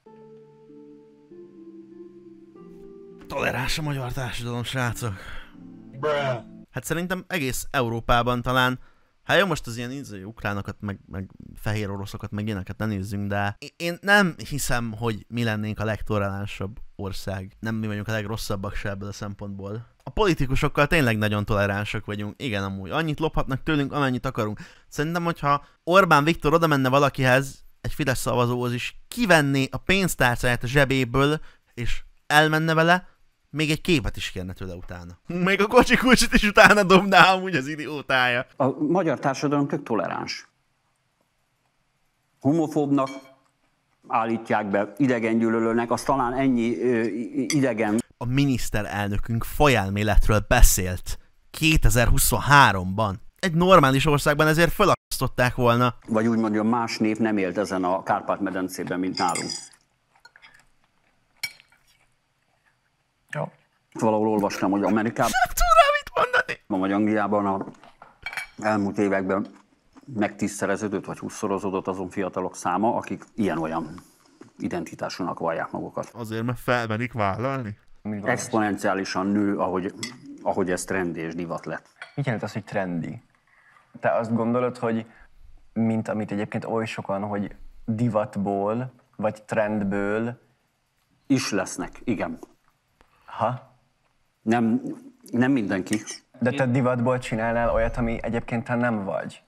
Toleráns a magyar társadalom, srácok. Bruh. Hát szerintem egész Európában talán, hát jó, most az ilyen íző ukránokat, meg, meg fehér oroszokat, meg ilyeneket ne nézzünk, de én nem hiszem, hogy mi lennénk a legtoleránsabb ország. Nem mi vagyunk a legrosszabbak se ebből a szempontból. A politikusokkal tényleg nagyon toleránsak vagyunk. Igen, amúgy. Annyit lophatnak tőlünk, amennyit akarunk. Szerintem, hogyha Orbán Viktor oda menne valakihez, egy Fidesz szavazóhoz is, kivenné a pénztárcáját a zsebéből, és elmenne vele, még egy képet is kérne tőle utána. Még a kocsi kulcsit is utána dobná amúgy az idiótája. A magyar társadalom tök toleráns. Homofóbnak állítják be, idegengyűlölőnek, az talán ennyi ö, idegen. a miniszterelnökünk fajelméletről beszélt kétezer-huszonháromban. Egy normális országban ezért felakasztották volna. Vagy úgy mondjam, más nép nem élt ezen a Kárpát-medencében, mint nálunk. Jó. Valahol olvastam, hogy Amerikában, Nem tudom rá mit mondani. vagy Angliában a elmúlt években megtízszereződött, vagy húszszorozódott azon fiatalok száma, akik ilyen-olyan identitásúnak vallják magukat. Azért, mert felmerik vállalni? Exponenciálisan nő, ahogy, ahogy ez trendi és divat lett. Mit jelent az, hogy trendi? Te azt gondolod, hogy mint amit egyébként oly sokan, hogy divatból, vagy trendből... Is lesznek, igen. Ha? Nem, nem mindenki. De te divatból csinálnál olyat, ami egyébként te nem vagy?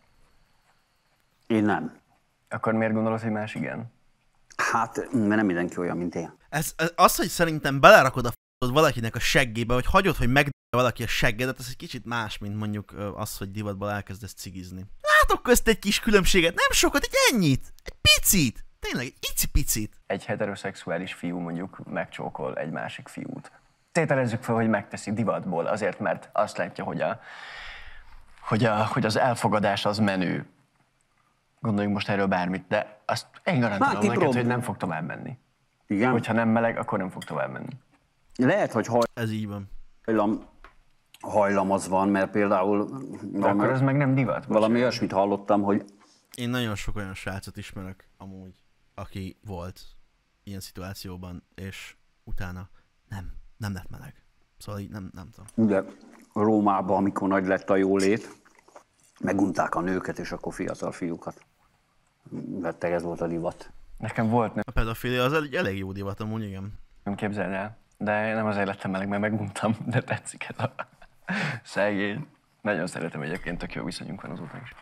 Én nem. Akkor miért gondolod, hogy más igen? Hát, mert nem mindenki olyan, mint én. Ez, ez, az, hogy szerintem belerakod a f***od valakinek a seggébe, vagy hagyod, hogy meg valaki a seggedet, ez egy kicsit más, mint mondjuk az, hogy divatból elkezdesz cigizni. Látok közt egy kis különbséget, nem sokat, egy ennyit, egy picit, tényleg egy icipicit. Egy heteroszexuális fiú mondjuk megcsókol egy másik fiút. Tételezzük fel, hogy megteszi divatból, azért, mert azt látja, hogy, a, hogy, a, hogy az elfogadás az menő. Gondoljunk most erről bármit, de azt én garantálom neked, prób- hogy nem fog tovább menni. Igen? Hogyha nem meleg, akkor nem fog tovább menni. Lehet, hogy Ez így van. hajlam, hajlam az van, mert például... De valami, akkor ez meg nem divat. valami olyasmit hallottam, hogy Én nagyon sok olyan srácot ismerek amúgy, aki volt ilyen szituációban, és utána nem, nem lett meleg. Szóval így nem, nem tudom. ugye Rómában, amikor nagy lett a jólét, megunták a nőket, és akkor fiatal fiúkat vettek, ez volt a divat. Nekem volt, A pedofilia az egy elég jó divat amúgy, igen. nem képzeld el. De nem azért lettem meleg, mert meguntam, de tetszik ez a szegény. Nagyon szeretem egyébként, tök jó viszonyunk van azóta is.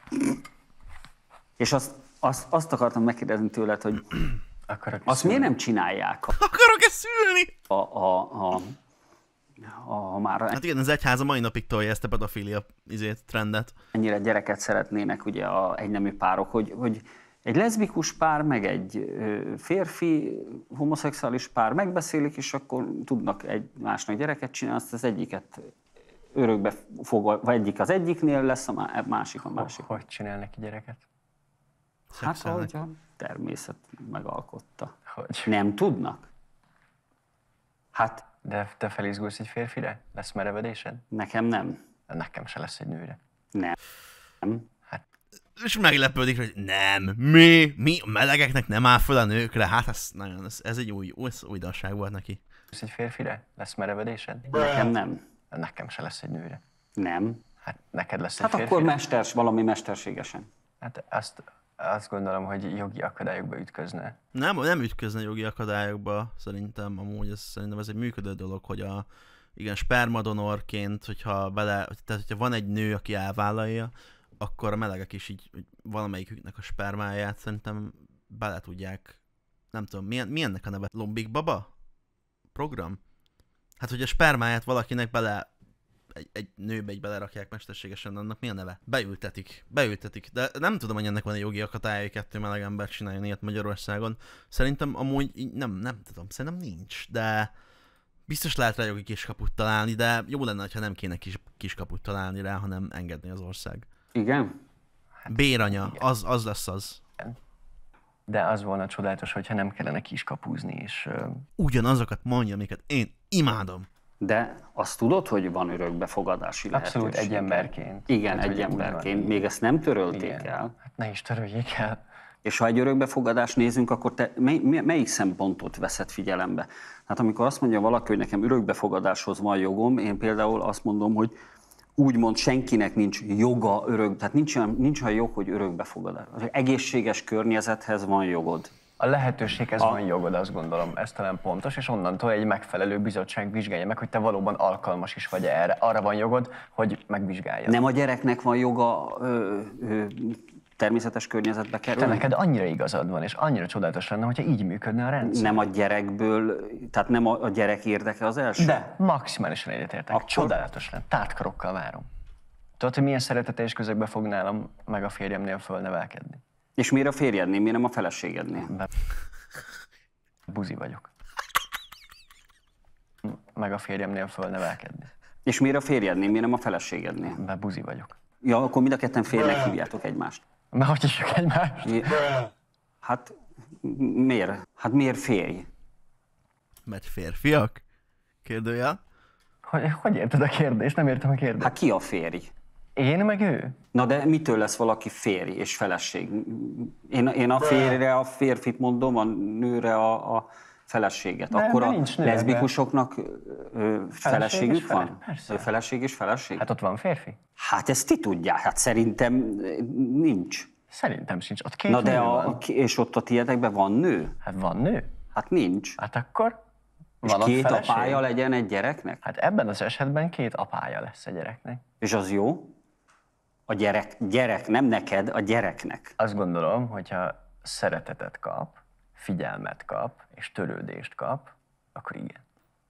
És azt, azt, azt akartam megkérdezni tőled, hogy Akarok azt miért nem csinálják a, Akarok-e szülni? a, a, a, a már Hát igen, az egyház a mai napig tolja ezt a pedofilia izét, trendet. ennyire gyereket szeretnének ugye a egynemű párok, hogy, hogy egy leszbikus pár, meg egy ö, férfi homoszexuális pár megbeszélik, és akkor tudnak egymásnak gyereket csinálni, azt az egyiket örökbe fog, vagy egyik az egyiknél lesz, a másik a másik. Hogy csinál neki gyereket? Hát Szexelnek. ahogy a természet megalkotta. Hogy? Nem tudnak? Hát De te felizgulsz egy férfire? Lesz merevedésed? nekem nem. Nekem se lesz egy nőre. Nem. Nem. És meglepődik, hogy nem, mi? Mi? A melegeknek nem áll föl a nőkre? Hát ez, nagyon, ez, ez egy új, új újdonság volt neki. Lesz egy férfire? Lesz merevedésed? Nekem nem. Nekem se lesz egy nőre. Nem. Hát neked lesz egy Hát férfire? akkor mesters, valami mesterségesen. Hát azt, azt gondolom, hogy jogi akadályokba ütközne. Nem, nem ütközne jogi akadályokba, szerintem amúgy ez, szerintem ez egy működő dolog, hogy a igen, spermadonorként, hogyha bele, tehát hogyha van egy nő, aki elvállalja, akkor a melegek is így valamelyiküknek a spermáját szerintem bele tudják, nem tudom, milyen, milyennek a neve? Lombik baba? Program? Hát, hogy a spermáját valakinek bele, egy, egy nőbe így belerakják mesterségesen, annak mi a neve? Beültetik, beültetik, de nem tudom, hogy ennek van egy jogi akadálya, hogy kettő meleg ember csináljon ilyet Magyarországon. Szerintem amúgy így nem, nem tudom, szerintem nincs, de biztos lehet rá jogi kiskaput találni, de jó lenne, ha nem kéne kis, kiskaput találni rá, hanem engedni az ország. Igen? Béranya, az, az lesz az. De az volna csodálatos, hogyha nem kellene kiskapúzni, és... ö, Ugyanazokat mondja, amiket én imádom. De azt tudod, hogy van örökbefogadási Abszolút lehetősége? egy emberként. Igen, Hát, egy hogy úgy emberként. van. Még ezt nem törölték Igen. el. Hát ne is töröljék el. És ha egy örökbefogadást nézünk, akkor te mely, melyik szempontot veszed figyelembe? Hát amikor azt mondja valaki, hogy nekem örökbefogadáshoz van jogom, én például azt mondom, hogy úgymond senkinek nincs joga örök, tehát nincs olyan, nincs olyan jog, hogy örökbefogadás. Az egészséges környezethez van jogod. A lehetőséghez A- van jogod, azt gondolom, ez talán pontos, és onnantól egy megfelelő bizottság vizsgálja meg, hogy te valóban alkalmas is vagy erre. Arra van jogod, hogy megvizsgálja. Nem a gyereknek van joga ö, ö, természetes környezetbe Te kerülni? neked annyira igazad van, és annyira csodálatos lenne, hogyha így működne a rendszer. Nem a gyerekből, tehát nem a, a gyerek érdeke az első? De maximálisan egyetértek. Akkor- Csodálatos lenne. Tártkarokkal várom. Tudod, hogy milyen szereteteljes közegbe fog nálam meg a férjemnél fölnevelkedni? És miért a férjednél, miért nem a feleségednél? Be- Buzi vagyok. meg a férjemnél fölnevelkedni. És miért a férjednél, miért nem a feleségednél? Mert buzi vagyok. Ja, akkor mind a ketten férjnek hívjátok egymást. Mert hogy hívjuk egymást? I- Hát miért? Hát miért férj? Mert férfiak? Kérdőjel. Hogy, hogy érted a kérdést? Nem értem a kérdést. Hát ki a férj? Én meg ő? Na de mitől lesz valaki férj és feleség? Én, én a férjre a férfit mondom, a nőre a, a feleséget. Nem, Akkor de a nincs nő leszbikusoknak ö, feleségük és fele- van? persze. Ö, Feleség és feleség? Hát ott van férfi? Hát ezt ti tudják, hát szerintem nincs. Szerintem sincs. Ott két Na de nő a, van. és ott a tiétekben van nő? Hát van nő? Hát nincs. Hát akkor És van ott két feleség? apája legyen egy gyereknek? Hát ebben az esetben két apája lesz a gyereknek. És az jó? A gyerek, gyerek, nem neked, a gyereknek. Azt gondolom, hogyha szeretetet kap, figyelmet kap, és törődést kap, akkor igen.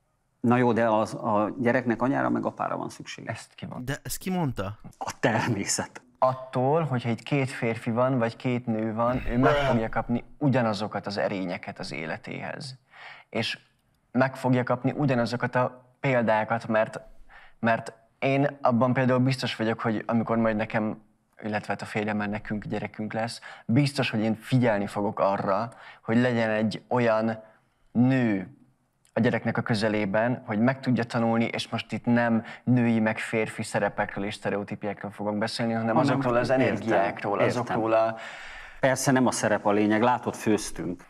Na jó, de az, a gyereknek anyára meg apára van szüksége. Ezt ki van. De ezt ki mondta? A természet. Attól, hogyha itt két férfi van, vagy két nő van, ő meg fogja kapni ugyanazokat az erényeket az életéhez. És meg fogja kapni ugyanazokat a példákat, mert, mert én abban például biztos vagyok, hogy amikor majd nekem, illetve a férjemmel nekünk gyerekünk lesz, biztos, hogy én figyelni fogok arra, hogy legyen egy olyan nő a gyereknek a közelében, hogy meg tudja tanulni, és most itt nem női meg férfi szerepekről és sztereotípiákról fogok beszélni, hanem Hanem azokról az értem, energiákról, értem. azokról a... Persze nem a szerep a lényeg, látod, főztünk.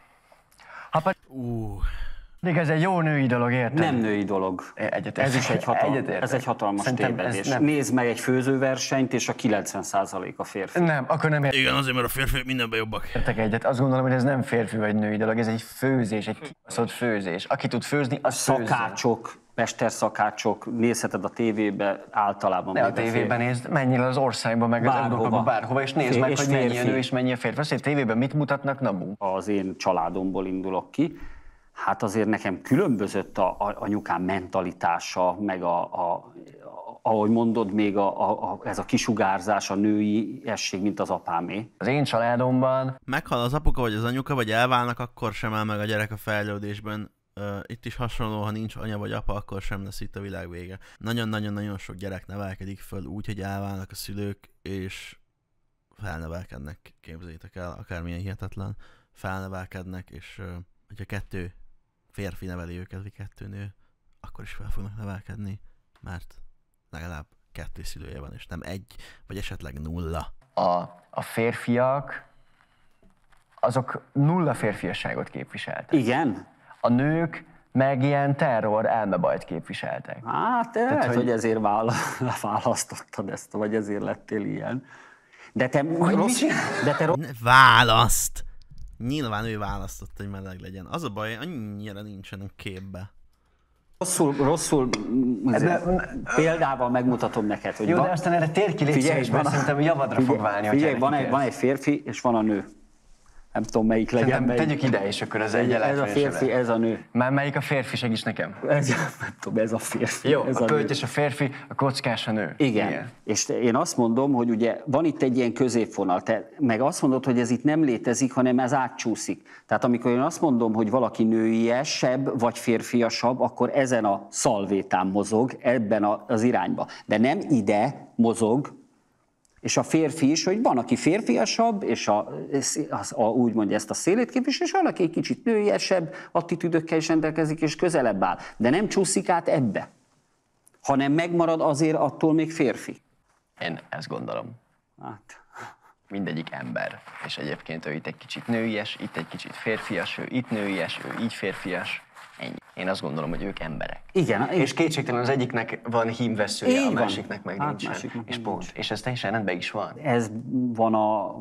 Ha Ú, pedig ez egy jó női dolog, érted? Nem női dolog. Egyetértek. Ez is egy, hatal- Egyetértek. ez egy hatalmas Szerintem ez tévedés. nem. Nézd meg egy főzőversenyt, és a kilencven százalék a férfi. Nem, akkor nem igen, azért, mert a férfiak mindenben jobbak. értek egyet. Azt gondolom, hogy ez nem férfi vagy női dolog, ez egy főzés, egy kibaszott főzés. Aki tud főzni, az főzzen. Szakácsok, mesterszakácsok, nézheted a tévébe általában. Ne a mindenféle- tévében nézd, menjél az országba, meg az Bárhova. Európába, bárhova, és nézd Fér- meg, és hogy mennyi a férfi. nő és mennyi a férfi. Azt, hogy a tévében mit mutatnak, na bum. Az én családomból indulok ki. Hát azért nekem különbözött a, a anyukám mentalitása, meg a, a, ahogy mondod, még a, a, a, ez a kisugárzás, a női esség, mint az apámé. Az én családomban Meghal az apuka vagy az anyuka, vagy elválnak, akkor sem áll meg a gyerek a fejlődésben. Uh, itt is hasonló, ha nincs anya vagy apa, akkor sem lesz itt a világ vége. Nagyon-nagyon-nagyon sok gyerek nevelkedik föl úgy, hogy elválnak a szülők, és felnevelkednek, képzeljétek el, akármilyen hihetetlen, felnevelkednek, és uh, hogyha kettő férfi neveli őket, vagy kettő nő, akkor is fel fognak nevelkedni, mert legalább kettő szülője van, és nem egy, vagy esetleg nulla. a, a férfiak, azok nulla férfiasságot képviseltek. Igen? A nők meg ilyen terror, elmebajt képviseltek. Hát lehet, Tehát, hogy... hogy- hogy ezért vála- választottad ezt, vagy ezért lettél ilyen. De te rossz, de te rossz, Ne, választ! Nyilván ő választott, hogy meleg legyen. Az a baj, annyira nincsen képbe. rosszul, rosszul De- példával megmutatom neked, hogy Jó, van- de aztán erre tér ki, légy Figyelj, szíves, mert van a- szerintem javadra figyelj, fog válni, figyelj, hogyha van neki egy, van kérsz. egy férfi, és van a nő. Nem tudom, melyik legyen. Szerintem melyik. tegyük ide, és akkor ez egy Ez a elátfősebe. férfi, ez a nő. Már melyik a férfi, segíts nekem. Ez, nem tudom, ez a férfi. Jó, ez a nő. pöltyös a férfi, a kockás a nő. Igen. Igen. És te- én azt mondom, hogy ugye van itt egy ilyen középvonal, te meg azt mondod, hogy ez itt nem létezik, hanem ez átcsúszik. Tehát amikor én azt mondom, hogy valaki nőiesebb vagy férfiasabb, akkor ezen a szalvétán mozog, ebben a- az irányba. De nem ide mozog, és a férfi is, hogy van, aki férfiasabb, és a, az, a, úgy mondja ezt a szélét képvisel, és van, aki egy kicsit nőiesebb attitűdökkel is rendelkezik, és közelebb áll. De nem csúszik át ebbe, hanem megmarad azért attól még férfi. Én ezt gondolom. Hát, Mindegyik ember. És egyébként ő itt egy kicsit nőies, itt egy kicsit férfias, ő itt nőies, ő így férfias. Ennyi. Én azt gondolom, hogy ők emberek. igen, És kétségtelen az egyiknek van hímveszője, Így a van. másiknak meg Hát, nincsen. másiknak És meg pont. nincs. És ez teljesen rendben is van. ez van a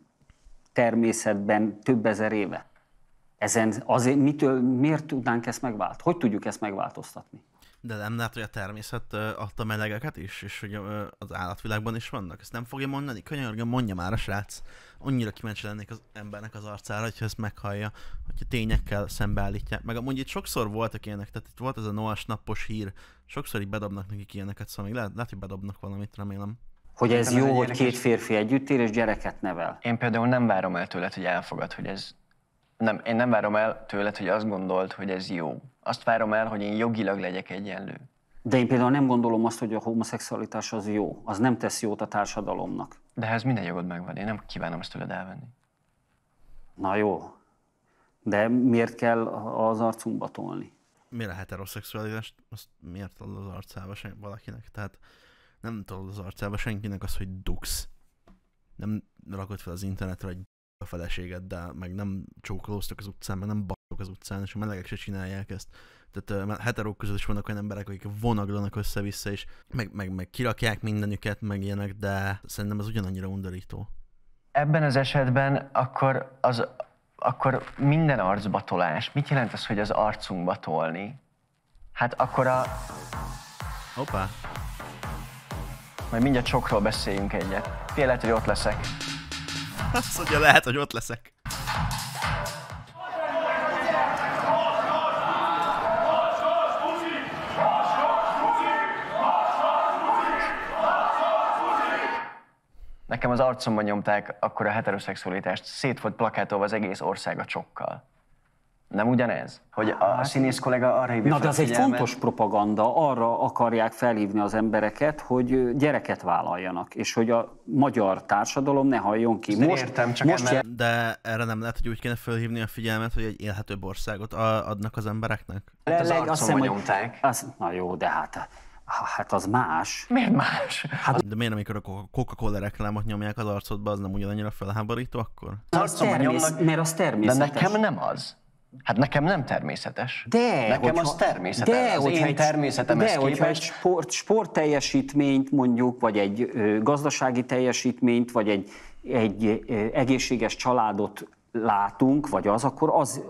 természetben több ezer éve. Ezen azért mitől, miért tudnánk ezt megváltoztatni? Hogy tudjuk ezt megváltoztatni? De nem lehet, hogy a természet ö, adta melegeket is, és hogy ö, az állatvilágban is vannak. Ezt nem fogja mondani? Könyörgöm, mondja már a srác. Annyira kíváncsi lennék az embernek az arcára, hogyha ezt meghallja, hogyha tényekkel szembeállítják. Meg amúgy itt sokszor voltak ilyenek, tehát itt volt ez a Noas napos hír, sokszor így bedobnak nekik ilyeneket, szóval még lehet, lehet hogy bedobnak valamit, remélem. Hogy ez Szerintem ez jó, egy hogy érdekes- két férfi együtt él és gyereket nevel. Én például nem várom el tőled, hogy elfogad, hogy ez... Nem, én nem várom el tőled, hogy azt gondolt, hogy ez jó, Azt várom el, hogy én jogilag legyek egyenlő. De én például nem gondolom azt, hogy a homoszexualitás az jó. Az nem tesz jót a társadalomnak. De ehhez minden jogod megvan, én nem kívánom ezt tőled elvenni. Na jó. De miért kell az arcunkba tolni? Miért a heteroszexualitást, azt miért tolod az arcába sen- valakinek? Tehát nem tolod az arcába senkinek az, hogy dugsz. Nem rakod fel az internetre, hogy a feleséged, de meg nem csókolóztok az utcán, meg nem b***ok az utcán, és a melegek se csinálják ezt. Tehát uh, heterók között is vannak olyan emberek, akik vonaglanak össze-vissza, és meg, meg, meg kirakják mindenüket, meg ilyenek, de szerintem ez ugyanannyira undorító. Ebben az esetben akkor, az, akkor minden arcba tolás. Mit jelent az, hogy az arcunkba tolni? Hát akkor a... Hoppá! Majd mindjárt csokról beszéljünk egyet. Fél lehet, hogy ott leszek. Azt mondja, lehet, hogy ott leszek. Nekem az arcomban nyomták akkor a heteroszexualitást, szét volt plakátolva az egész ország a csokkal. Nem ugyanez? Hogy a, a színész kollega arra hívja Na fel de a az egy figyelmet. fontos propaganda, arra akarják felhívni az embereket, hogy gyereket vállaljanak, és hogy a magyar társadalom ne halljon ki. Most, értem, csak most emel... De erre nem lehet, hogy úgy kéne felhívni a figyelmet, hogy egy élhetőbb országot a- adnak az embereknek? Hát az jelenleg azt arcomba hiszem, hogy- nyomták. Az, na jó, de hát, hát az más. Miért más? Hát, de miért, amikor a Coca-Cola reklámot nyomják az arcodba, az nem ugyanannyira felháborító akkor? Az Az arcomba termész, nyomnak, mert az de természetes. nekem nem az. Hát nekem nem természetes. De, nekem hogyha, az természetes. de, az hogyha én egy, természetemhez de, hogyha egy képest. sport, sport teljesítményt mondjuk, vagy egy ö, gazdasági teljesítményt, vagy egy, egy ö, egészséges családot látunk, vagy az, akkor az,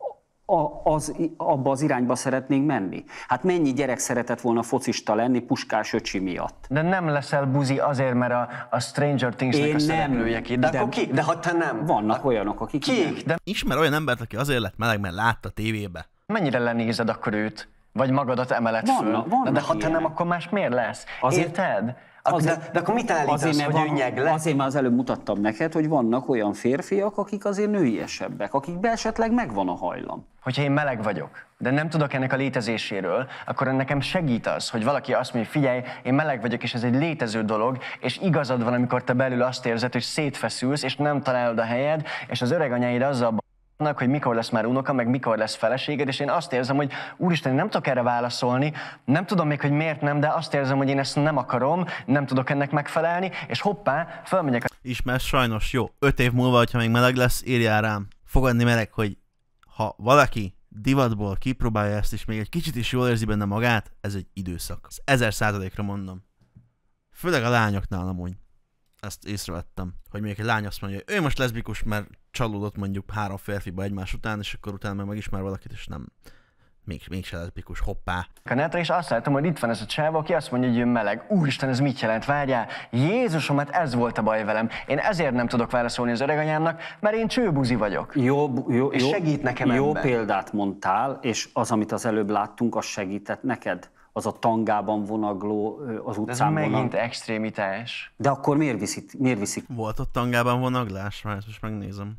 a, az, abba az irányba szeretnénk menni. Hát mennyi gyerek szeretett volna focista lenni Puskás öcsi miatt? De nem leszel buzi azért, mert a, a Stranger Things-nek Én a nem. szereplője ki. De, De- akkor ki? De ha te nem. Vannak olyanok, akik igen. Kik? De Ismer olyan embert, aki azért lett meleg, mert látta tévébe. mennyire lenézed akkor őt? Vagy magadat emelet Vannak- föl? vannak de, de ha te ilyenek. nem, akkor más miért lesz? Azért- Érted? Ak- de, de akkor mit állítasz, azért, mert hogy ő van, nyeg lesz? azért, mert az előbb mutattam neked, hogy vannak olyan férfiak, akik azért nőiesebbek, akikben esetleg megvan a hajlam. Hogyha én meleg vagyok, de nem tudok ennek a létezéséről, akkor nekem segít az, hogy valaki azt mondja, figyelj, én meleg vagyok, és ez egy létező dolog, és igazad van, amikor te belül azt érzed, hogy szétfeszülsz, és nem találod a helyed, és az öreganyáid azzal b***nak, hogy mikor lesz már unoka, meg mikor lesz feleséged, és én azt érzem, hogy úristen, nem tudok erre válaszolni, nem tudom még, hogy miért nem, de azt érzem, hogy én ezt nem akarom, nem tudok ennek megfelelni, és hoppá, fölmegyek a Ismer, sajnos jó. Öt év múlva, hogyha még meleg lesz, írjál rám. Fogadni meleg, hogy ha valaki divatból kipróbálja ezt, és még egy kicsit is jól érzi benne magát, ez egy időszak. Ez ezer százalékra mondom. Főleg a lányoknál amúgy. Ezt észrevettem, hogy még egy lány azt mondja, hogy ő most leszbikus, mert csalódott mondjuk három férfiba egymás után, és akkor utána meg megismer valakit, és nem. Még, mégse leszbikus, hoppá. a netre, és azt látom, hogy itt van ez a csávó, aki azt mondja, hogy ő meleg. Úristen, ez mit jelent? Várjál, Jézusom, hát ez volt a baj velem. Én ezért nem tudok válaszolni az öreganyámnak, mert én csőbuzi vagyok. Jó, jó, És jó, segít nekem jó ebben. példát mondtál, és az, amit az előbb láttunk, az segített neked? Az a tangában vonagló, ö, az De ez utcán megint vonag. extrémitás. De akkor miért viszik? Miért viszik? Volt ott tangában vonaglás? Már ezt most megnézem.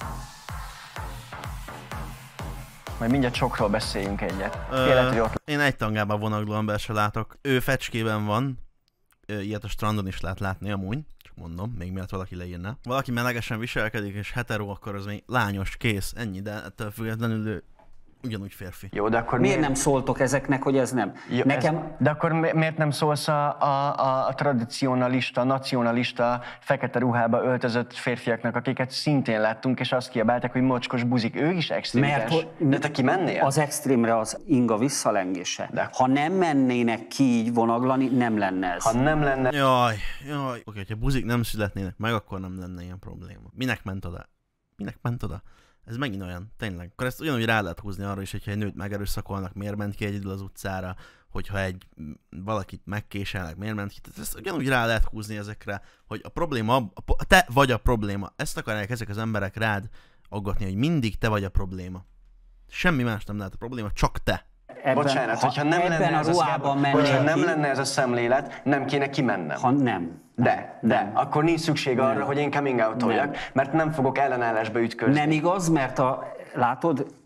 Majd mindjárt csokról beszéljünk egyet. Ö, Fél lehet, hogy ott Én egy tangában vonagló ember se látok. Ő fecskében van. Ö, Ilyet a strandon is lehet látni amúgy. Csak mondom, még mielőtt valaki leírná. Valaki melegesen viselkedik és hetero, akkor az még lányos, kész, ennyi, de ettől függetlenül ő ugyanúgy férfi. Jó, de akkor Miért nem szóltok ezeknek, hogy ez nem? Jó, Nekem... ez, de akkor mi- miért nem szólsz a, a, a, a tradicionalista, nacionalista, fekete ruhába öltözött férfiaknak, akiket szintén láttunk, és azt kiabálták, hogy mocskos buzik. Ő is extrémitás. Mert hogy- De te kimennél? Az extrémre az inga visszalengése. De- Ha nem mennének ki így vonaglani, nem lenne ez. Ha nem lenne... Jaj, jaj. Oké, hogyha buzik nem születnének meg, akkor nem lenne ilyen probléma. Minek ment oda? Minek ment oda? Ez megint olyan, tényleg. Akkor ezt ugyanúgy rá lehet húzni arra is, hogyha egy nőt megerőszakolnak, miért ment ki egyedül az utcára, hogyha egy valakit megkéselnek, miért ment ki. Tehát ezt ugyanúgy rá lehet húzni ezekre, hogy a probléma, a, te vagy a probléma. Ezt akarják ezek az emberek rád aggatni, hogy mindig te vagy a probléma. Semmi más nem lehet a probléma, csak te. Ebben, Bocsánat, ha hogyha nem ebben lenne a ez a ruhában szem- hogyha mennék nem ki, lenne ez a szemlélet, nem kéne kimennem. ha nem. De, de, akkor nincs szükség arra, hogy én coming out-oljak, mert nem fogok ellenállásba ütközni. Nem igaz, mert a, látod,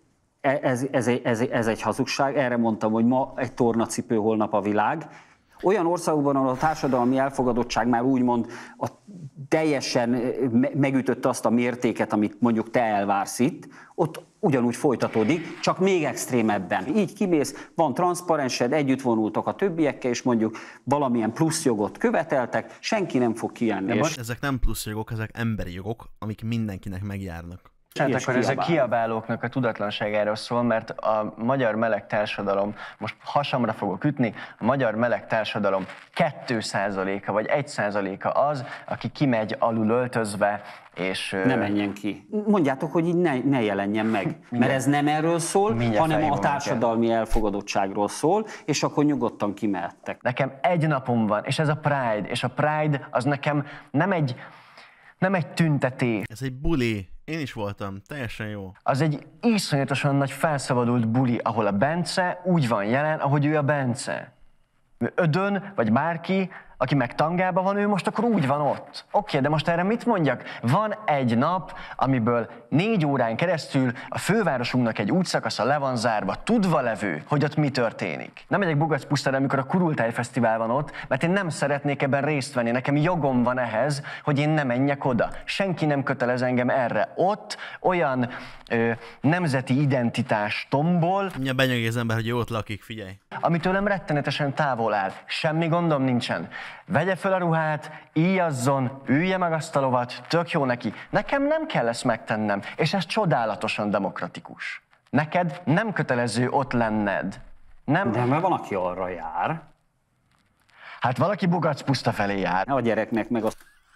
Ez, ez, egy, ez, ez egy hazugság. Erre mondtam, hogy ma egy tornacipő, holnap a világ. Olyan országokban, ahol a társadalmi elfogadottság már úgymond a teljesen megütötte azt a mértéket, amit mondjuk te elvársz itt, ott ugyanúgy folytatódik, csak még extrémebben. Így kimész, van transzparensed, együtt vonultak a többiekkel, és mondjuk valamilyen plusz jogot követeltek, senki nem fog kijönni. És... Ezek nem plusz jogok, ezek emberi jogok, amik mindenkinek megjárnak. Hát akkor ez a kiabálóknak a tudatlanságáról szól, mert a magyar meleg társadalom, most hasamra fogok ütni, a magyar meleg társadalom két százaléka vagy egy százaléka az, aki kimegy alul öltözve, és... Ne menjen ki. Mondjátok, hogy így ne, ne jelenjen meg, mert ez nem erről szól, mindjárt hanem a társadalmi elfogadottságról szól, és akkor nyugodtan kimehettek. Nekem egy napom van, és ez a Pride, és a Pride az nekem nem egy, nem egy tüntetés. Ez egy buli. Én is voltam, teljesen jó. Az egy iszonyatosan nagy felszabadult buli, ahol a Bence úgy van jelen, ahogy ő a Bence. Ödön, vagy bárki, aki meg tangában van, ő most akkor úgy van ott. Oké, de most erre mit mondjak? Van egy nap, amiből négy órán keresztül a fővárosunknak egy útszakasza le van zárva, tudva levő, hogy ott mi történik. Nem megyek Bugacpusztára, amikor a Kurultáj Fesztivál van ott, mert én nem szeretnék ebben részt venni. Nekem jogom van ehhez, hogy én ne menjek oda. Senki nem kötelez engem erre. Ott olyan ö, nemzeti identitás tombol, ja, benyögi az ember, hogy ő ott lakik, figyelj. Ami tőlem rettenetesen távol áll. Semmi gondom nincsen. Vegye fel a ruhát, íjazzon, ülje meg azt a lovat, tök jó neki. Nekem nem kell ezt megtennem, és ez csodálatosan demokratikus. Neked nem kötelező ott lenned. Nem... De mert van, aki arra jár. Hát valaki Bugacpuszta felé jár. A gyereknek meg a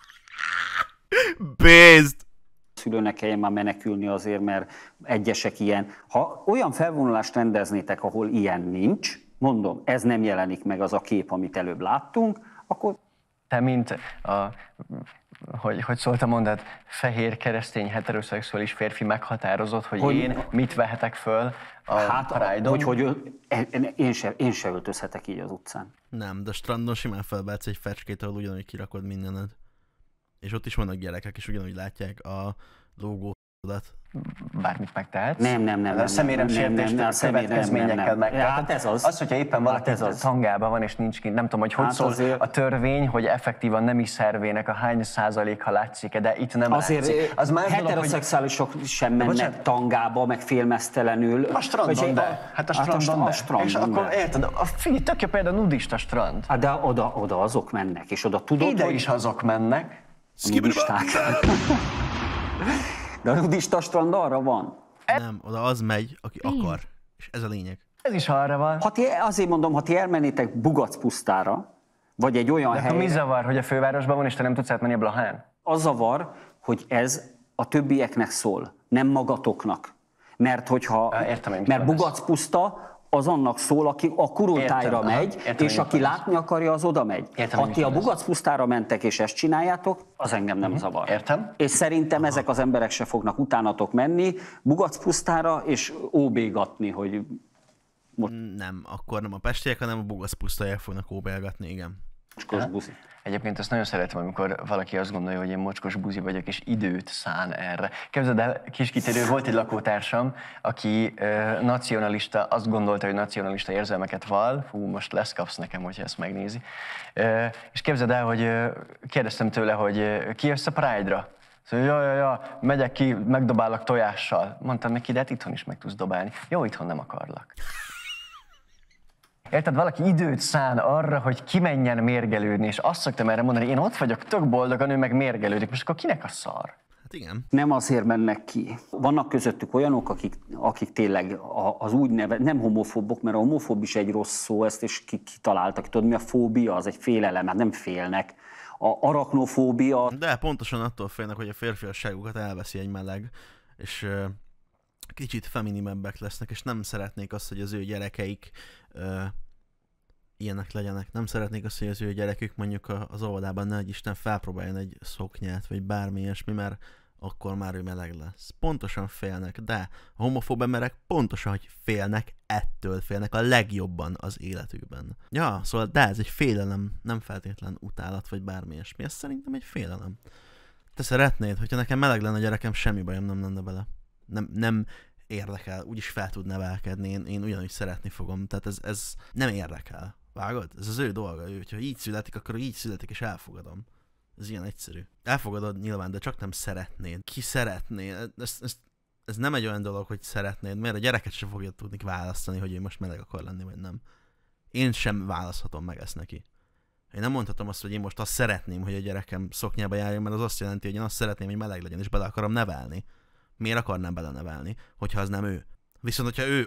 Pénzt! szülőnek kelljen már menekülni azért, mert egyesek ilyen. Ha olyan felvonulást rendeznétek, ahol ilyen nincs, mondom, ez nem jelenik meg az a kép, amit előbb láttunk, akkor... Te, mint a, hogy, hogy szólt a mondat, fehér, keresztény, heteroszexuális férfi meghatározott, hogy, hogy én mit vehetek föl a hát, Pride-on? Hogy, hogy én se, én se öltözhetek így az utcán. Nem, de strandon simán felbehetsz egy fecskét, ahol ugyanúgy kirakod mindened. És ott is vannak gyerekek, és ugyanúgy látják a logódat. Bármit megtehetsz. Nem, nem, nem. A személyemsértés következményekkel megtehetsz. Hát ez az. Az, hogyha éppen valaki hát tangában van és nincs kint, nem tudom, hogy hogy hát szól azért... a törvény, hogy effektívan nemi szervének a hány százaléka látszik, de itt nem azért látszik. Az más heteroszexuálisok hogy... sem mennek bocsánat? Tangába, meg félmeztelenül. A strandon, de. A... Hát a strandon, hát a strandon, és akkor de. Érted, a figyelj, tök jó például nudista strand. Hát de oda, oda azok mennek, és oda tudod, ide hogy... is azok mennek. Nudisták. De a nudista strand arra van. Nem, oda az megy, aki akar. És ez a lényeg. Ez is arra van. Ha ti, azért mondom, ha ti elmennétek Bugacpusztára, vagy egy olyan helyre... mi zavar, hogy a fővárosban van, és te nem tudsz átmenni a Blahán? Az zavar, hogy ez a többieknek szól, nem magatoknak. Mert hogyha... Értem, mert Bugacpuszta az annak szól, aki a Kurultájra értem, megy, értem, és aki látni akarja, az oda megy. Értem, ha ti a Bugacpusztára mentek, és ezt csináljátok, az engem nem uh-huh. zavar. Értem. És szerintem Aha. ezek az emberek se fognak utánatok menni Bugacpusztára, és óbégatni, hogy... Nem, akkor nem a pestiek, hanem a Bugacpusztaiak fognak óbélgatni, igen. Mocskos buzi. Egyébként ezt nagyon szeretem, amikor valaki azt gondolja, hogy én mocskos buzi vagyok, és időt szán erre. Képzeld el, kis kitérő, volt egy lakótársam, aki ö, nacionalista, azt gondolta, hogy nacionalista érzelmeket val. Fú, most lesz kapsz nekem, hogyha ezt megnézi. Ö, és képzeld el, hogy ö, kérdeztem tőle, hogy ö, ki jössz a Pride-ra? Szóval, ja, ja, ja, megyek ki, megdobálok tojással. Mondtam neki, de hát itthon is meg tudsz dobálni. Jó, itthon nem akarlak. Érted, valaki időt szán arra, hogy kimenjen mérgelődni, és azt szoktam erre mondani, én ott vagyok, tök boldog, a nő meg mérgelődik, most akkor kinek a szar? Hát igen. Nem azért mennek ki. Vannak közöttük olyanok, akik, akik tényleg az úgy neve, nem homofóbok, mert a homofób is egy rossz szó, ezt is kitaláltak. Tudod, mi a fóbia? Az egy félelem, hát nem félnek. A arachnofóbia... De pontosan attól félnek, hogy a férfiasságukat elveszi egy meleg, és uh, kicsit feminimebbek lesznek, és nem szeretnék azt, hogy az ő gyerekeik uh, ilyenek legyenek. Nem szeretnék azt, hogy az ő gyerekük mondjuk az óvodában ne, hogy Isten felpróbáljon egy szoknyát, vagy bármi ilyesmi, mert akkor már ő meleg lesz. Pontosan félnek, de a homofób emberek pontosan, hogy félnek, ettől félnek a legjobban az életükben. Ja, szóval de ez egy félelem, nem feltétlen utálat, vagy bármi ilyesmi. Ez szerintem egy félelem. Te szeretnéd, hogyha nekem meleg lenne a gyerekem, semmi bajom nem lenne bele. Nem, nem érdekel, úgyis fel tud nevelkedni, én, én ugyanúgy szeretni fogom, tehát ez, ez nem érdekel. Vágod? Ez az ő dolga, ő, hogyha így születik, akkor így születik, és elfogadom. Ez ilyen egyszerű. Elfogadod nyilván, de csak nem szeretnéd. Ki szeretné? Ez, ez, ez nem egy olyan dolog, hogy szeretnéd, mert a gyereket sem fogja tudni választani, hogy ő most meleg akar lenni, vagy nem. Én sem választhatom meg ezt neki. Én nem mondhatom azt, hogy én most azt szeretném, hogy a gyerekem szoknyába járjon, mert az azt jelenti, hogy én azt szeretném, hogy meleg legyen, és bele akarom nevelni. Miért akarnám belenevelni, hogyha az nem ő? Viszont, hogyha ő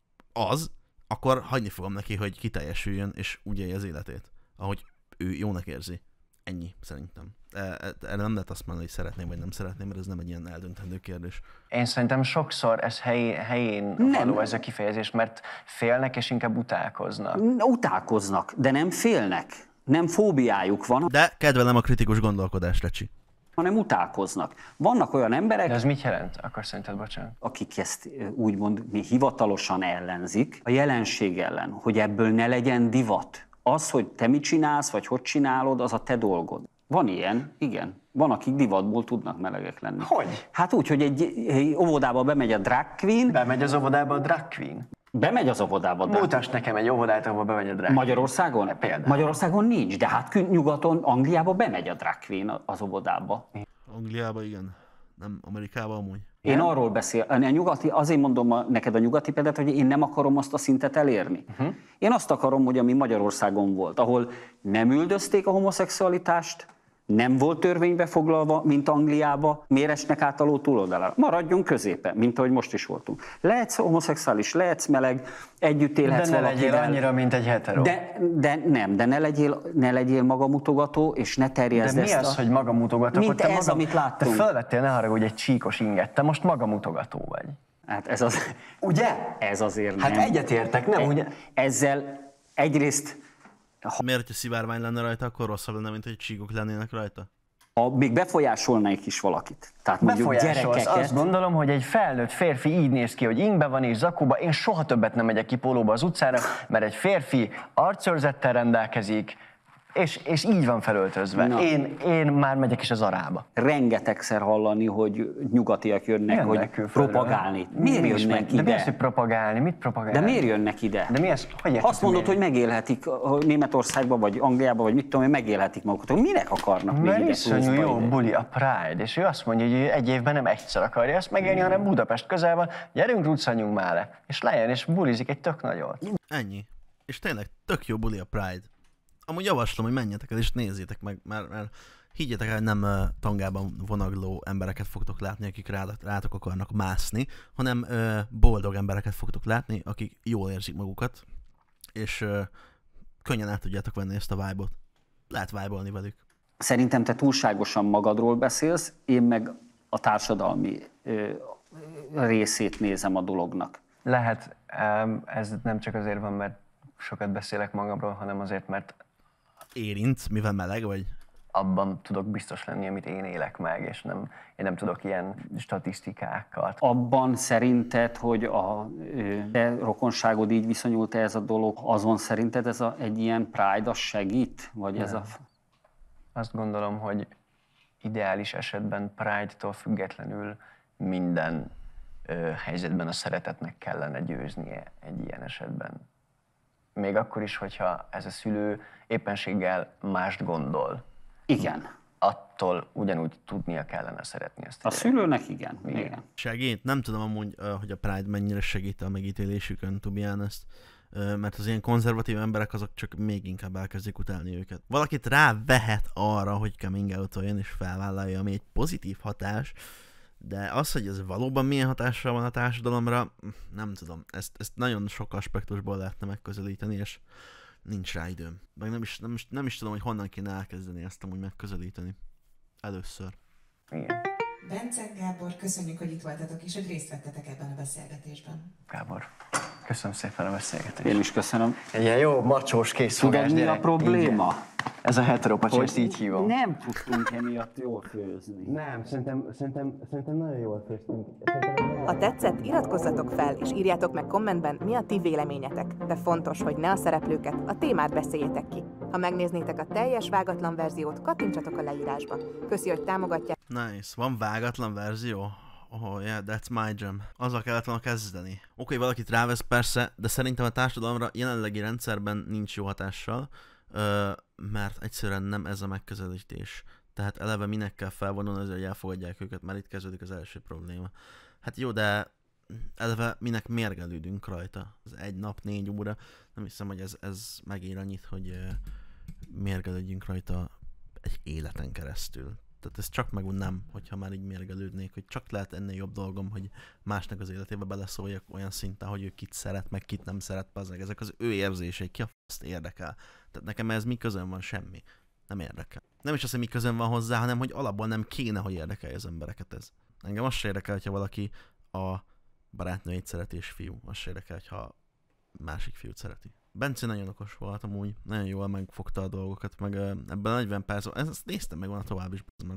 az, akkor hagyni fogom neki, hogy kiteljesüljön, és úgy élje az életét, ahogy ő jónak érzi. Ennyi, szerintem. Erre nem lehet azt mondani, hogy szeretném, vagy nem szeretném, mert ez nem egy ilyen eldöntendő kérdés. Én szerintem sokszor ez helyén, helyén való ez a kifejezés, mert félnek és inkább utálkoznak. Utálkoznak, de nem félnek. Nem fóbiájuk van. De kedvelem a kritikus gondolkodást, Lecsi. Hanem utálkoznak. Vannak olyan emberek... De ez mit jelent? Akkor szerinted, bocsánat. Akik ezt úgymond mi hivatalosan ellenzik, a jelenség ellen, hogy ebből ne legyen divat. Az, hogy te mit csinálsz, vagy hogy csinálod, az a te dolgod. Van ilyen, igen. Van, akik divatból tudnak melegek lenni. Hogy? Hát úgy, hogy egy, egy óvodába bemegy a drag queen. Bemegy az óvodába a drag queen? Bemegy az óvodába a drag Mutasd nekem egy óvodát, ahol bemegy a drag queen. Magyarországon? Például. Magyarországon nincs, de hát nyugaton, Angliába bemegy a drag queen az óvodába. Angliába igen, nem Amerikába amúgy. Én nem? Arról beszél, a nyugati, azért mondom a, neked a nyugati példát, hogy én nem akarom azt a szintet elérni. Uh-huh. Én azt akarom, hogy ami Magyarországon volt, ahol nem üldözték a homoszexualitást, nem volt törvénybe foglalva, mint Angliába, miért esnek át a ló túloldalára. Maradjon középen, mint ahogy most is voltunk. Lehetsz homoszexuális, lehetsz meleg, együtt élhetsz valakivel. De ne legyél annyira, mint egy hetero. De, de nem, de ne legyél, ne legyél magamutogatóés ne terjezd ezt. De mi az, a... hogy magamutogató? Mint te ez, magam... amit láttunk. Te felvettél, ne haragudj, egy csíkos inget, te most magamutogató vagy. Hát ez az... Ugye? Ez azért hát nem. Hát egyetértek, nem? Ugye? Ezzel egyrészt... Ha... Miért, hogyha szivárvány lenne rajta, akkor rosszabb lenne, mint hogy csíkok lennének rajta? Ha még befolyásolnék is valakit. Tehát mondjuk gyerekeket. Azt gondolom, hogy egy felnőtt férfi így néz ki, hogy ingbe van és zakóba. Én soha többet nem megyek ki pólóba az utcára, mert egy férfi arcőrzettel rendelkezik, és, és így van felöltözve. Én, én már megyek is az arába. Rengetegszer hallani, hogy nyugatiak jönnek, jönnek hogy külföldről. Propagálni. Miért mi jönnek meg? ide? De mi az, hogy propagálni? Mit propagálni? De miért jönnek ide? De mi ez? Hogy azt mondod, hogy megélhetik Németországban, vagy Angliában, vagy mit tudom, hogy megélhetik magukat. Minek akarnak még Mert ide? iszonyú jó ide? Buli a Pride, és ő azt mondja, hogy egy évben nem egyszer akarja ezt megélni, hanem Budapest közel van. Gyerünk, ruccanjunk már le. És lejön, és bulizik egy tök nagyot. Ennyi. És tényleg tök jó buli a Pride. Amúgy javaslom, hogy menjetek el és nézzétek meg, mert, mert higgyetek el, hogy nem uh, tangában vonagló embereket fogtok látni, akik rá, rátok akarnak mászni, hanem uh, boldog embereket fogtok látni, akik jól érzik magukat, és uh, könnyen át tudjátok venni ezt a vibe-ot. Lehet vibe-olni velük. Szerintem te túlságosan magadról beszélsz, én meg a társadalmi uh, részét nézem a dolognak. Lehet, um, ez nem csak azért van, mert sokat beszélek magamról, hanem azért, mert érint, mivel meleg vagy? Abban tudok biztos lenni, amit én élek meg, és nem, én nem tudok ilyen statisztikákat. Abban szerinted, hogy a te rokonságod így viszonyult ez a dolog, azon szerinted ez a, egy ilyen Pride az segít? Vagy ez a... Azt gondolom, hogy ideális esetben Pride-tól függetlenül minden ö, helyzetben a szeretetnek kellene győznie egy ilyen esetben. Még akkor is, hogyha ez a szülő éppenséggel mást gondol. Igen. Attól ugyanúgy tudnia kellene szeretni ezt. A szülőnek igen. igen. igen. Segít. Nem tudom amúgy, hogy a Pride mennyire segít a megítélésükön, to be honest. Mert az ilyen konzervatív emberek azok csak még inkább elkezdik utálni őket. Valakit rávehet arra, hogy coming out-oljon és felvállalja, ami egy pozitív hatás, de az, hogy ez valóban milyen hatással van a társadalomra, nem tudom. Ezt, ezt nagyon sok aspektusból lehetne megközelíteni, és nincs rá időm. Meg nem is, nem, is, nem is tudom, hogy honnan kéne elkezdeni ezt amúgy megközelíteni. Először. Igen. Bence, Gábor, köszönjük, hogy itt voltatok, és hogy részt vettetek ebben a beszélgetésben. Gábor, köszönöm szépen a beszélgetést. Én is köszönöm. Egy ilyen jó, macsós készfogás. Tudod, mi a probléma? Igen. Ez a heteropacsi, ezt így hívom. Nem tudtunk emiatt jól főzni. Nem, szerintem, szerintem, szerintem nagyon jól főztünk. Ha tetszett, iratkozzatok fel, és írjátok meg kommentben, mi a ti véleményetek. De fontos, hogy ne a szereplőket, a témát beszéljétek ki. Ha megnéznétek a teljes vágatlan verziót, kattintsatok a leírásba. Köszi, hogy támogatjátok. Nice. Van vágatlan verzió? Oh, yeah, that's my jam. Azzal kellett volna kezdeni. Oké, okay, valakit rávesz persze, de szerintem a társadalomra jelenlegi rendszerben nincs jó hatással, ö, mert egyszerűen nem ez a megközelítés. Tehát eleve minek kell felvonulni, hogy elfogadják őket, mert itt kezdődik az első probléma. Hát jó, de eleve minek mérgelődünk rajta? Az egy nap, négy óra. Nem hiszem, hogy ez, ez megér annyit, hogy uh, mérgelődjünk rajta egy életen keresztül. Tehát ez csak megunnám, hogyha már így mérgelődnék, hogy csak lehet ennél jobb dolgom, hogy másnak az életébe beleszóljak olyan szinten, hogy ő kit szeret, meg kit nem szeret, pazzeg. Ezek az ő érzései, ki a f***t érdekel. Tehát nekem ez mi közön van, semmi. Nem érdekel. Nem is az, hogy mi közön van hozzá, hanem hogy alapból nem kéne, hogy érdekelje az embereket ez. Engem azt se érdekel, hogyha valaki a barátnőjét szereti és fiú. Azt se érdekel, hogyha másik fiút szereti. Bence nagyon okos volt amúgy, nagyon jól megfogta a dolgokat, meg ebben a negyven percben, ezt néztem meg volna tovább is, meg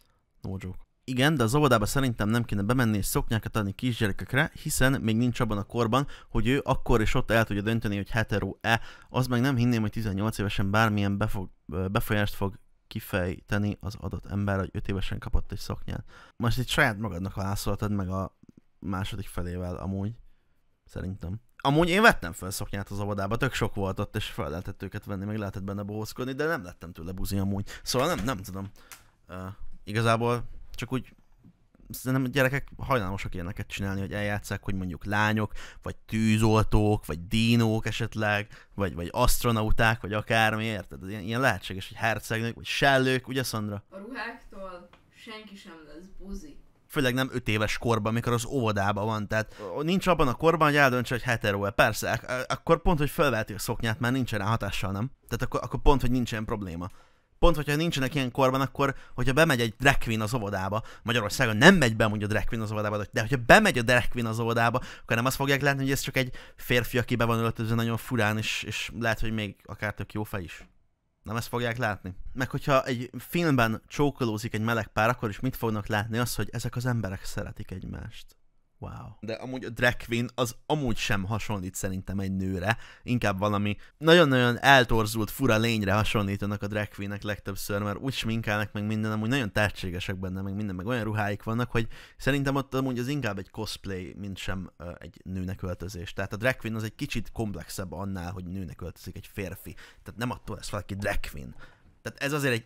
no joke. Igen, de az óvodába szerintem nem kéne bemenni és szoknyákat adni kisgyerekekre, hiszen még nincs abban a korban, hogy ő akkor és ott el tudja dönteni, hogy hetero-e. Az meg nem hinném, hogy tizennyolc évesen bármilyen befog, befolyást fog kifejteni az adott ember, hogy öt évesen kapott egy szoknyát. Most itt saját magadnak válaszoltad meg a második felével amúgy, szerintem. Amúgy én vettem fel szoknyát az óvodába, tök sok volt ott, és fel lehetett őket venni, meg lehetett benne bohózkodni, de nem lettem tőle buzi amúgy. Szóval nem, nem tudom. Uh, igazából csak úgy szerintem a gyerekek hajlamosak ilyeneket csinálni, hogy eljátsszák, hogy mondjuk lányok, vagy tűzoltók, vagy dínók esetleg, vagy, vagy asztronauták, vagy akármi, érted? Ilyen, ilyen lehetséges, hogy hercegnők, vagy sellők, ugye Szandra? A ruháktól senki sem lesz buzi. Főleg nem öt éves korban, amikor az óvodában van, tehát nincs abban a korban, hogy eldöntse, hogy hetero-e. Persze, akkor pont, hogy felveheti a szoknyát, mert nincsen rá hatással, nem? Tehát akkor, akkor pont, hogy nincsen probléma. Pont, hogyha nincsenek ilyen korban, akkor, hogyha bemegy egy drag queen az óvodába, Magyarországon nem megy be mondjuk a drag queen az óvodába, de hogyha bemegy a drag queen az óvodába, akkor nem azt fogják látni, hogy ez csak egy férfi, aki be van öltözve nagyon furán, és, és lehet, hogy még akár tök jó fej is. Nem ezt fogják látni. Meg hogyha egy filmben csókolózik egy meleg pár, akkor is mit fognak látni? Az, hogy ezek az emberek szeretik egymást. Wow. De amúgy a drag queen az amúgy sem hasonlít szerintem egy nőre, inkább valami nagyon-nagyon eltorzult fura lényre hasonlítanak a drag queenek legtöbbször, mert úgy sminkelnek meg minden, amúgy nagyon tehetségesek benne, meg minden, meg olyan ruháik vannak, hogy szerintem ott amúgy az inkább egy cosplay, mint sem uh, egy nőnek öltözés. Tehát a drag queen az egy kicsit komplexebb annál, hogy nőnek öltözik egy férfi. Tehát nem attól lesz valaki drag queen. Tehát ez azért egy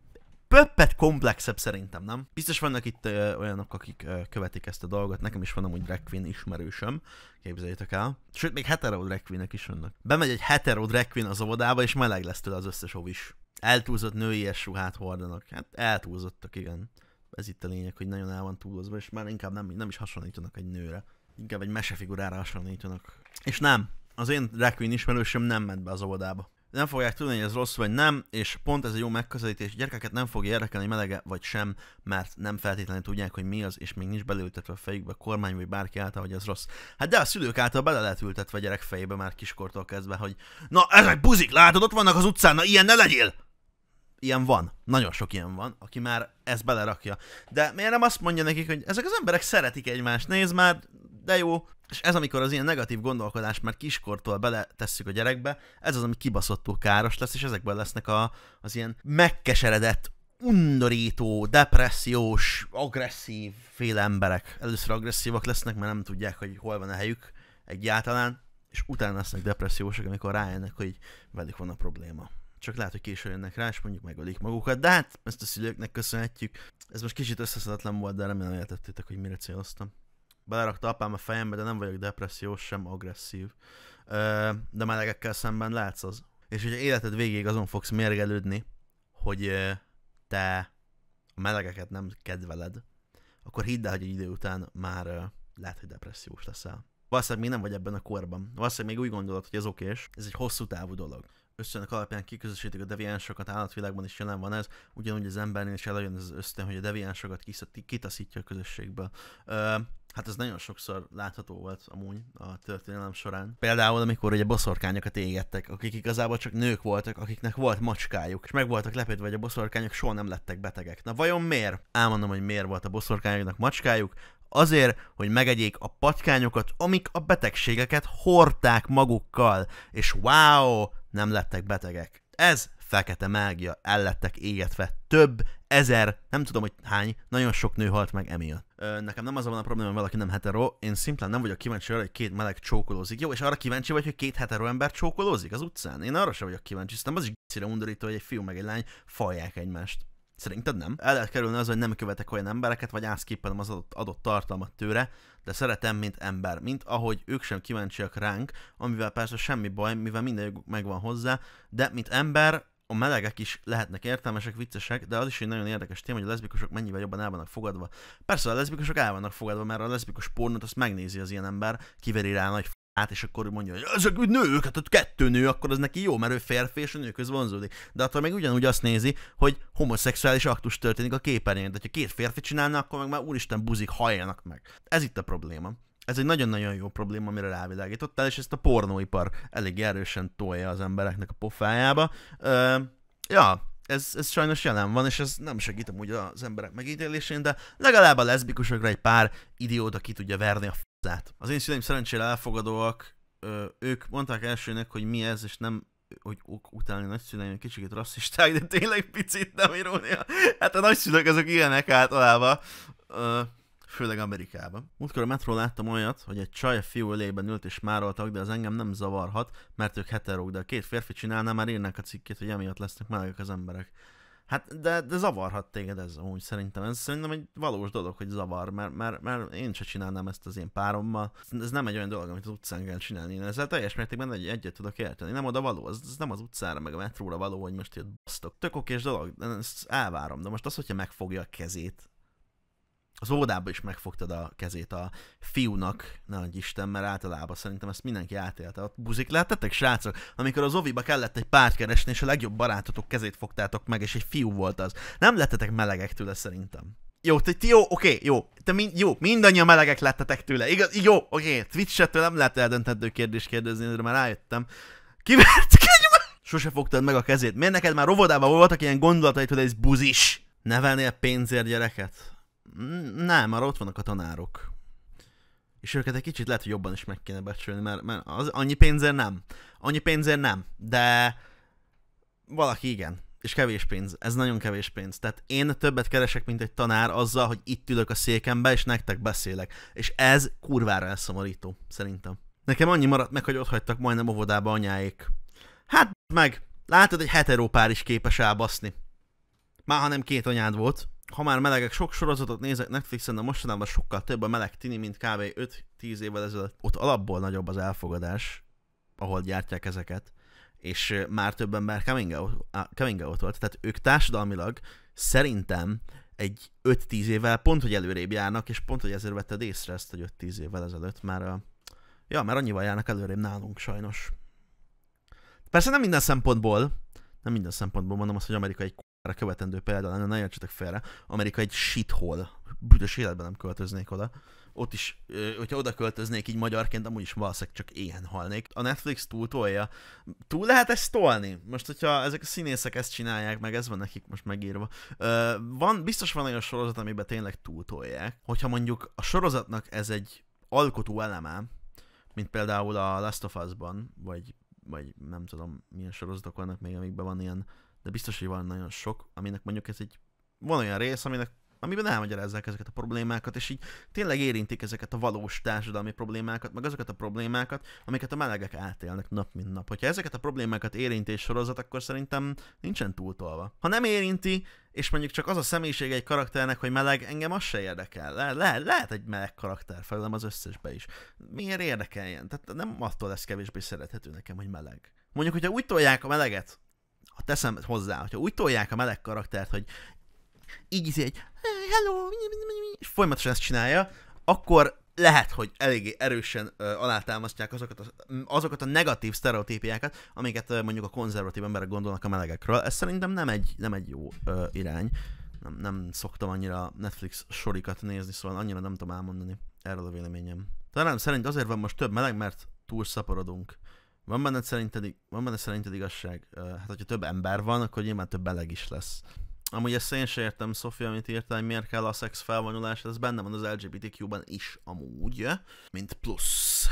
pöppet komplexebb szerintem, nem? Biztos vannak itt ö, olyanok, akik ö, követik ezt a dolgot. Nekem is van amúgy drag queen ismerősöm. Képzeljétek el. Sőt, még hetero drag queenek is vannak. Bemegy egy hetero drag queen az óvodába, és meleg lesz tőle az összes ovis. Eltúlzott nőies ruhát hordanak. Hát eltúlzottak, igen. Ez itt a lényeg, hogy nagyon el van túlozva, és már inkább nem, nem is hasonlítanak egy nőre. Inkább egy mesefigurára hasonlítanak. És nem, az én drag queen ismerősöm nem ment be az óvodába. Nem fogják tudni, hogy ez rossz vagy nem, és pont ez egy jó megközelítés. Gyerekeket nem fogja érdekelni, hogy melege vagy sem, mert nem feltétlenül tudják, hogy mi az, és még nincs belültetve a fejükbe a kormány vagy bárki által, hogy ez rossz. Hát de a szülők által bele lehet ültetve a gyerek fejébe már kiskortól kezdve, hogy na ezek buzik, látod, ott vannak az utcán, na ilyen ne legyél! Ilyen van. Nagyon sok ilyen van, aki már ezt belerakja. De miért nem azt mondja nekik, hogy ezek az emberek szeretik egymást, nézd már, de jó. És ez, amikor az ilyen negatív gondolkodás már kiskortól beletesszük a gyerekbe, ez az, ami kibaszottul káros lesz, és ezekből lesznek a, az ilyen megkeseredett, undorító, depressziós, agresszív féle emberek. Először agresszívak lesznek, mert nem tudják, hogy hol van a helyük egyáltalán, és utána lesznek depressziósak, amikor rájönnek, hogy velük van a probléma. Csak lehet, hogy később jönnek rá, és mondjuk megölik magukat, de hát ezt a szülőknek köszönhetjük. Ez most kicsit összeszedetlen volt, de remélem értettétek, hogy mire céloztam. Belerakta apám a fejembe, de nem vagyok depressziós, sem agresszív. De melegekkel szemben látsz az. És hogyha életed végéig azon fogsz mérgelődni, hogy te a melegeket nem kedveled, akkor hidd el, hogy egy idő után már lehet, hogy depressziós leszel. Valószínűleg még nem vagy ebben a korban. Valószínűleg még úgy gondolod, hogy ez okés. Ez egy hosszú távú dolog. Ösztönök alapján kiközösítik a deviánsokat, állatvilágban is jelen van ez, ugyanúgy az embernél is előjön ez az ösztön, hogy a deviánsokat kitaszítja a közösségből. Ö, hát ez nagyon sokszor látható volt amúgy a történelem során. Például, amikor ugye boszorkányokat égettek, akik igazából csak nők voltak, akiknek volt macskájuk, és meg voltak lepődve, hogy a boszorkányok soha nem lettek betegek. Na vajon miért? Elmondom, hogy miért volt a boszorkányoknak macskájuk. Azért, hogy megegyék a pattkányokat, amik a betegségeket hordták magukkal. És wow, nem lettek betegek. Ez fekete mágia, ellettek égetve. Több ezer, nem tudom, hogy hány, nagyon sok nő halt meg emiatt. Ö, nekem nem az van a probléma, hogy valaki nem hetero, én szimplán nem vagyok kíváncsi arra, hogy két meleg csókolózik. Jó, és arra kíváncsi vagy, hogy két hetero ember csókolózik az utcán? Én arra sem vagyok kíváncsi, szerintem az is g***szire undorító, hogy egy fiú meg egy lány falják egymást. Szerinted nem? El lehet kerülni az, hogy nem követek olyan embereket, vagy átskippelem az adott, adott tartalmat tőle, de szeretem, mint ember, mint ahogy ők sem kíváncsiak ránk, amivel persze semmi baj, mivel minden megvan hozzá, de mint ember, a melegek is lehetnek értelmesek, viccesek, de az is egy nagyon érdekes téma, hogy a leszbikusok mennyivel jobban el vannak fogadva. Persze a leszbikusok el vannak fogadva, mert a leszbikus pornót azt megnézi az ilyen ember, kiveri rá nagy f***át, és akkor mondja, hogy ezek úgy nők, hát ott kettő nő, akkor az neki jó, mert ő férfi, és a nőköz vonzódik. De attól még ugyanúgy azt nézi, hogy homoszexuális aktus történik a képernyőn. De ha két férfi csinálna, akkor meg már úristen buzik halljanak meg. Ez itt a probléma. Ez egy nagyon-nagyon jó probléma, amire rávilágítottál, és ezt a pornóipar elég erősen tolja az embereknek a pofájába. Ö, ja, ez, ez sajnos jelen van, és ez nem segít amúgy az emberek megítélésén, de legalább a leszbikusokra egy pár idióta ki tudja verni a f***át. Az én szüleim szerencsére elfogadóak, ö, ők mondták elsőnek, hogy mi ez, és nem hogy utáni nagyszüleim kicsit rasszisták, de tényleg picit nem irónia. Hát a nagyszülők azok ilyenek általában. Ö, Főleg Amerikában. Múltkor a metró láttam olyat, hogy egy csaj a fiú ölében ült és mároltak, de az engem nem zavarhat, mert ők heterók, de a két férfi csinálná, már írnák a cikkét, hogy emiatt lesznek melegek az emberek. Hát, de, de zavarhat téged ez amúgy szerintem. Ez szerintem egy valós dolog, hogy zavar, mert, mert, mert én sem csinálnám ezt az én párommal. Ez nem egy olyan dolog, amit az utcán kell csinálni. Én ezzel teljes mértékben egy, egyet tudok érteni. Nem oda való, ez, ez nem az utcára, meg a metróra való, hogy most jött basztok. Tök okés dolog, ezt elvárom, de most az, hogyha megfogja a kezét, az óvodában is megfogtad a kezét a fiúnak, nagy Isten, mert általában szerintem ezt mindenki átélte. Ott buzik lehettetek, srácok? Amikor az oviba kellett egy párt keresni, és a legjobb barátotok kezét fogtátok meg, és egy fiú volt az. Nem lettetek melegek tőle szerintem. Jó, te, ti, jó, oké, jó. Te mind, jó, mindannyian melegek lettetek tőle. Igaz, jó, oké, Twitch-ettől nem lehet eldönthető kérdést kérdezni, de már rájöttem. Kivert, sose fogtad meg a kezét. Miért neked már óvodában voltak ilyen gondolataid, hogy ez buzis? Nevelnél pénzért gyereket? Nem, arra ott vannak a tanárok. És őket egy kicsit lehet, hogy jobban is meg kéne becsülni, mert, mert az, annyi pénzért nem. Annyi pénzért nem, de valaki igen. És kevés pénz. Ez nagyon kevés pénz. Tehát én többet keresek, mint egy tanár azzal, hogy itt ülök a székembe, és nektek beszélek. És ez kurvára elszomorító, szerintem. Nekem annyi maradt meg, hogy ott hagytak majdnem óvodába anyáék. Hát meg, látod, egy hetero pár is képes elbaszni. Már ha nem két anyád volt. Ha már melegek, sok sorozatot nézek Netflixen, de mostanában sokkal több a meleg tini, mint kb. öt-tíz évvel ezelőtt. Ott alapból nagyobb az elfogadás, ahol gyártják ezeket, és már több ember coming out, coming out volt. Tehát ők társadalmilag szerintem egy öt-tíz évvel pont, hogy előrébb járnak, és pont, hogy ezért vetted észre ezt, hogy öt-tíz évvel ezelőtt már, a... ja, mert annyival járnak előrébb nálunk sajnos. Persze nem minden szempontból, nem minden szempontból mondom azt, hogy Amerika egy k***ra követendő példa lenne, ne értsetek félre. Amerika egy shithole. Büdös életben nem költöznék oda. Ott is, hogyha oda költöznék így magyarként, amúgy is valószínűleg csak éhen halnék. A Netflix túl tolja. Túl lehet ezt tolni? Most, hogyha ezek a színészek ezt csinálják, meg ez van nekik most megírva. Van, biztos van olyan sorozat, amiben tényleg túl tolják. Hogyha mondjuk a sorozatnak ez egy alkotó eleme, mint például a Last of Us-ban, vagy, vagy nem tudom, milyen sorozatok vannak még, amikben van ilyen, de biztos, hogy van nagyon sok, aminek mondjuk ez egy, van olyan rész, aminek, amiben elmagyarázzák ezeket a problémákat, és így tényleg érintik ezeket a valós társadalmi problémákat, meg azokat a problémákat, amiket a melegek átélnek nap mint nap. Hogyha ezeket a problémákat érinti egy sorozat, akkor szerintem nincsen túltolva. Ha nem érinti, és mondjuk csak az a személyisége egy karakternek, hogy meleg, engem az se érdekel. Le- le- lehet egy meleg karakter, felülem az összesbe is. Miért érdekeljen? Tehát nem attól lesz kevésbé szerethető nekem, hogy meleg. Mondjuk, hogyha úgy tolják a meleget, ha teszem hozzá, hogyha úgy tolják a meleg karaktert, hogy így izé egy hello, és folyamatosan ezt csinálja, akkor lehet, hogy eléggé erősen uh, alátámasztják azokat a, azokat a negatív sztereotípiákat, amiket uh, mondjuk a konzervatív emberek gondolnak a melegekről. Ez szerintem nem egy, nem egy jó uh, irány. Nem, nem szoktam annyira Netflix sorikat nézni, szóval annyira nem tudom elmondani erről a véleményem. Talán szerint azért van most több meleg, mert túl szaporodunk. Van benne szerinted, van benne szerinted igazság? Uh, hát, hogyha több ember van, akkor nyilván több meleg is lesz. Amúgy ezt én sem értem, Szofia, amit írtál, hogy miért kell a szex felvonulás, ez benne van az el gé bé té kú-ban is amúgy, mint plusz.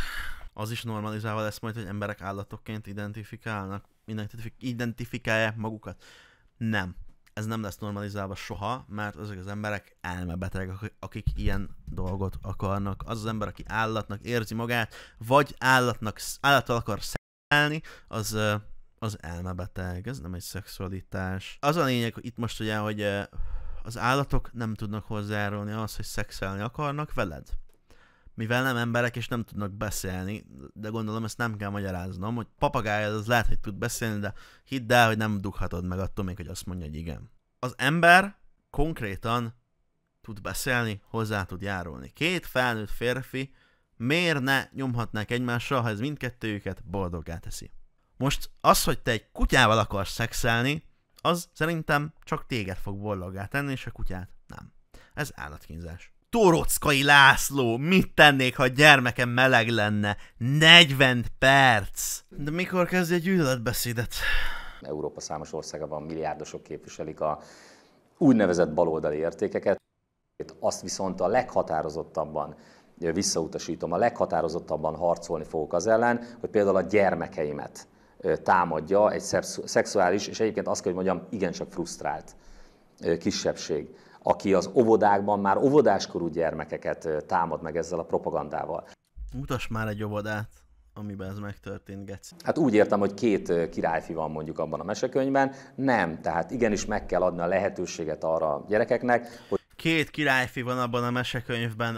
Az is normalizálva lesz majd, hogy emberek állatokként identifikálnak, identifikálják magukat. Nem. Ez nem lesz normalizálva soha, mert azok az emberek elmebetegek, akik ilyen dolgot akarnak. Az az ember, aki állatnak érzi magát, vagy állatnak, állattal akar szexelni, az, az elmebeteg. Ez nem egy szexualitás. Az a lényeg itt most ugye, hogy az állatok nem tudnak hozzájárulni ahhoz, hogy szexelni akarnak veled. Mivel nem emberek és nem tudnak beszélni, de gondolom ezt nem kell magyaráznom, hogy papagáj az lehet, hogy tud beszélni, de hidd el, hogy nem dughatod meg attól még, hogy azt mondja, hogy igen. Az ember konkrétan tud beszélni, hozzá tud járulni. Két felnőtt férfi miért ne nyomhatnák egymással, ha ez mindkettőjüket boldoggá teszi. Most az, hogy te egy kutyával akarsz szexelni, az szerintem csak téged fog boldoggá tenni, és a kutyát nem. Ez állatkínzás. Torockai László, mit tennék, ha a gyermekem meleg lenne? negyven perc! De mikor kezdje egy gyűlöletbeszédet? Európa számos országában milliárdosok képviselik a úgynevezett baloldali értékeket. Azt viszont a leghatározottabban visszautasítom, a leghatározottabban harcolni fogok az ellen, hogy például a gyermekeimet támadja egy szexuális, és egyébként azt kell, hogy mondjam, igencsak frusztrált kisebbség, aki az óvodákban már óvodáskorú gyermekeket támad meg ezzel a propagandával. Mutass már egy óvodát, amiben ez megtörtént, geci. Hát úgy értem, hogy két királyfi van mondjuk abban a mesekönyvben. Nem, tehát igenis meg kell adni a lehetőséget arra a gyerekeknek, hogy... Két királyfi van abban a mesekönyvben.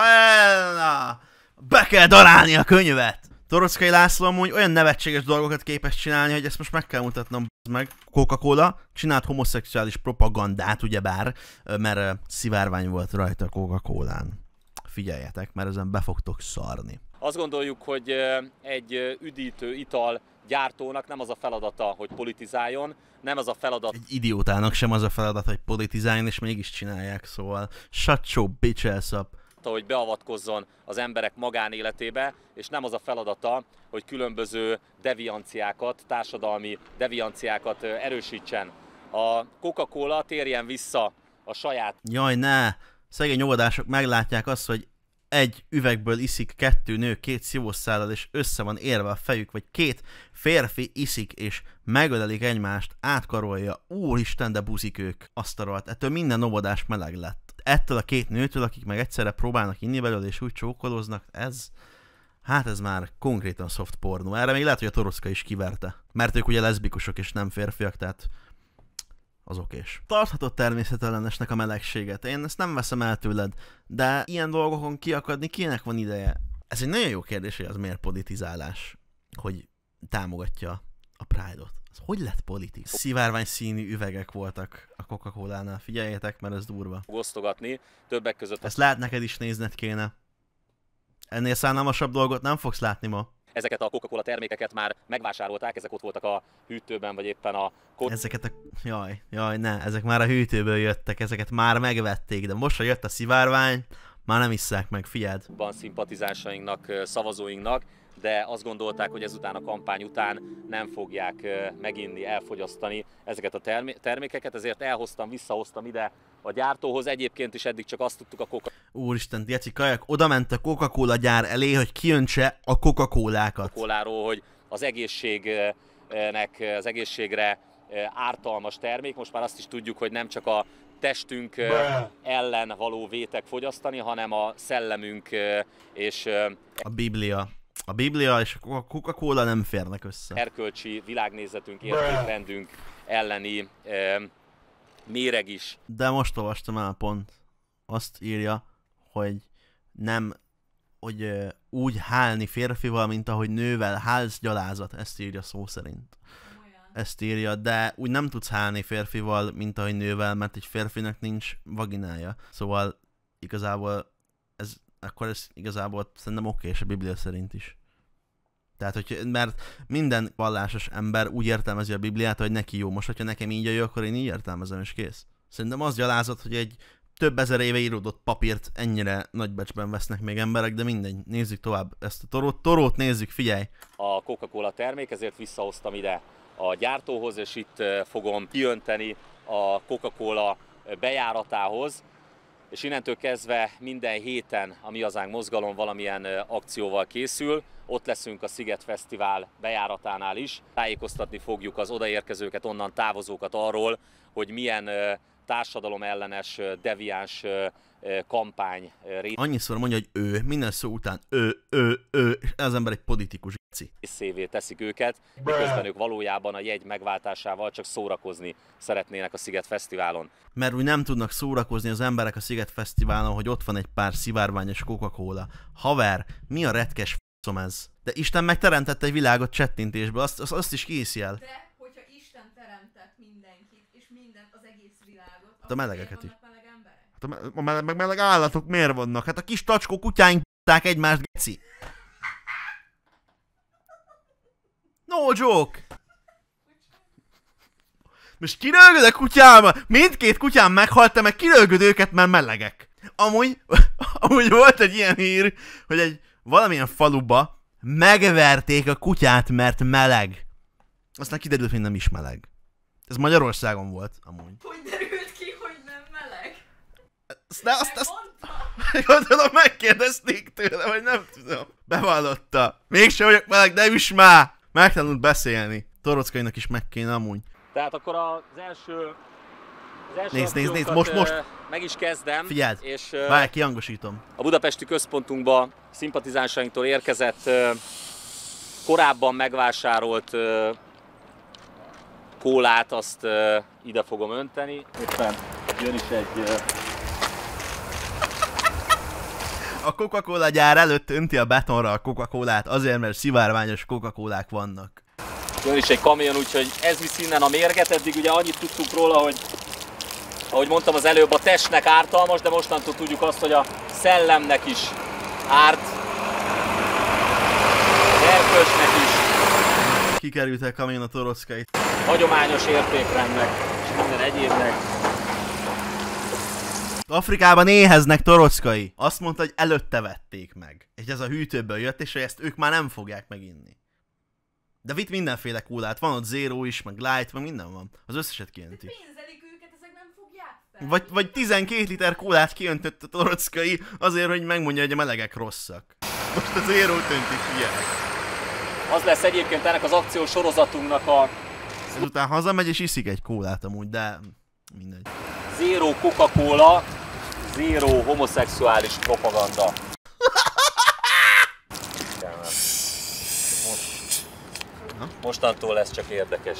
Hella! Be kell darálni a könyvet! Torockai László amúgy olyan nevetséges dolgokat képes csinálni, hogy ezt most meg kell mutatnom meg. Coca-Cola csinált homoszexuális propagandát, ugyebár, mert szivárvány volt rajta a Coca-Colán. Figyeljetek, mert ezen be fogtok szarni. Azt gondoljuk, hogy egy üdítő ital gyártónak nem az a feladata, hogy politizáljon, nem az a feladat... Egy idiótának sem az a feladat, hogy politizáljon, és mégis csinálják, szóval shut your bitch ass up. Hogy beavatkozzon az emberek magánéletébe, és nem az a feladata, hogy különböző devianciákat, társadalmi devianciákat erősítsen. A Coca-Cola térjen vissza a saját... Jaj, ne! Szegény óvodások meglátják azt, hogy egy üvegből iszik kettő nő két szívószállal, és össze van érve a fejük, vagy két férfi iszik, és megölelik egymást, átkarolja. Úristen, de buzik ők, azt a rohadt. Ettől minden óvodás meleg lett. Ettől a két nőtől, akik meg egyszerre próbálnak inni belőle, és úgy csókolóznak, ez... Hát ez már konkrétan soft pornó. Erre még lehet, hogy a Torocka is kiverte. Mert ők ugye leszbikusok, és nem férfiak, tehát... az okés. Tarthatod természetellenesnek a melegséget. Én ezt nem veszem el tőled, de ilyen dolgokon kiakadni kinek van ideje? Ez egy nagyon jó kérdés, hogy az miért politizálás, hogy támogatja a Pride-ot. Ez hogy lett politik? Szivárvány színű üvegek voltak a Coca-Colánál. Figyeljetek, mert ez durva. Osztogatni, többek között... Ezt lát neked is nézned kéne. Ennél szánalmasabb dolgot nem fogsz látni ma. Ezeket a Coca-Cola termékeket már megvásárolták, ezek ott voltak a hűtőben, vagy éppen a... Ezeket a... Jaj, jaj, ne, ezek már a hűtőből jöttek, ezeket már megvették, de most, ha jött a szivárvány, már nem isszák meg, figyeld. Van szimpatizásainknak, szavazóinknak, de azt gondolták, hogy ezután a kampány után nem fogják meginni, elfogyasztani ezeket a termé termékeket, ezért elhoztam, visszahoztam ide a gyártóhoz. Egyébként is eddig csak azt tudtuk a Coca... Úristen, Geci kajak, oda ment a Coca-Cola gyár elé, hogy kiöntse a Coca-Colákat. Coca-Coláról, hogy az egészségnek, az egészségre ártalmas termék. Most már azt is tudjuk, hogy nem csak a testünk ellen való vétek fogyasztani, hanem a szellemünk és... A Biblia. A Biblia és a Coca-Cola nem férnek össze. Erkölcsi világnézetünk, értékrendünk elleni e, méreg is. De most olvastam el pont. Azt írja, hogy nem, hogy uh, úgy hálni férfival, mint ahogy nővel, hálzgyalázat. Ezt írja szó szerint. Ezt írja, de úgy nem tudsz hálni férfival, mint ahogy nővel, mert egy férfinak nincs vaginája. Szóval igazából ez, akkor ez igazából szerintem oké, és a Biblia szerint is. Tehát, hogy, mert minden vallásos ember úgy értelmezi a Bibliát, hogy neki jó. Most, hogyha nekem így jó, akkor én így értelmezem, és kész. Szerintem az gyalázat, hogy egy több ezer éve íródott papírt ennyire nagybecsben vesznek még emberek, de mindegy. Nézzük tovább ezt a torót. Torót nézzük, figyelj! A Coca-Cola termék, ezért visszahoztam ide a gyártóhoz, és itt fogom kiönteni a Coca-Cola bejáratához, és innentől kezdve minden héten a Mi Hazánk mozgalom valamilyen akcióval készül. Ott leszünk a Sziget Fesztivál bejáratánál is. Tájékoztatni fogjuk az odaérkezőket, onnan távozókat arról, hogy milyen társadalomellenes, deviáns kampány részévé Annyiszor mondja, hogy ő, minden szó után ő, ő, ő, és ez az ember egy politikus geci. teszik őket, miközben ők valójában a jegy megváltásával csak szórakozni szeretnének a Sziget Fesztiválon. Mert úgy nem tudnak szórakozni az emberek a Sziget Fesztiválon, hogy ott van egy pár szivárványos Coca-Cola. Haver, mi a retkes f***om ez? De Isten megteremtette egy világot csettintésből, azt, azt, azt is készj el. De, hogyha Isten teremtett mindenkit, és mindent, az egész világot, Hát a melegeket is. meleg emberek? Hát a, me a meleg, meg meleg állatok miért vannak? Hát a kis tacskó kutyáink b***ták egymást, geci. No joke! Most kirölgöd a kutyáma? Mindkét kutyám meghalt, te meg kirölgöd őket, mert melegek. Amúgy, amúgy volt egy ilyen hír, hogy egy valamilyen faluba megverték a kutyát, mert meleg. Aztán kiderült, hogy nem is meleg. Ez Magyarországon volt, amúgy. Hogy derült ki, hogy nem meleg? Azt, ne, azt, azt... Gondolom megkérdezték tőle, vagy nem tudom. Bevallotta. Mégse vagyok meleg, de üss már! Megtanult beszélni. Torockainak is meg kéne amúgy. Tehát akkor az első, az első nézd, nézd, nézd, most, most. meg is kezdem. Figyeld, és várj, kihangosítom. A budapesti központunkba szimpatizánsainktól érkezett, korábban megvásárolt kólát, azt ide fogom önteni. Éppen jön is egy... A Coca-Cola gyár előtt önti a betonra a Coca-Colát azért, mert szivárványos Coca-Colák vannak. Jön is egy kamion, úgyhogy ez visz innen a mérget. Eddig ugye annyit tudtuk róla, hogy ahogy mondtam az előbb, a testnek ártalmas, de mostantól tudjuk azt, hogy a szellemnek is árt, az erkölcsnek is. Kikerült el kamion a torockait. Hagyományos értékrendnek és minden egyébnek. Afrikában éheznek torockai. Azt mondta, hogy előtte vették meg. És ez a hűtőből jött, és hogy ezt ők már nem fogják meginni. De vitt mindenféle kólát. Van ott Zero is, meg Light, meg minden van. Az összeset kiönti. Pénzelik őket, ezek nem fogják fel. Vagy, vagy tizenkét liter kólát kiöntött a torockai azért, hogy megmondja, hogy a melegek rosszak. Most a Zero-t öntik, ilyen. Az lesz egyébként ennek az akciós sorozatunknak a... Ezután hazamegy és iszik egy kólát amúgy, de mindegy. Zero Coca-Cola, zero homoszexuális propaganda. Most, mostantól lesz csak érdekes.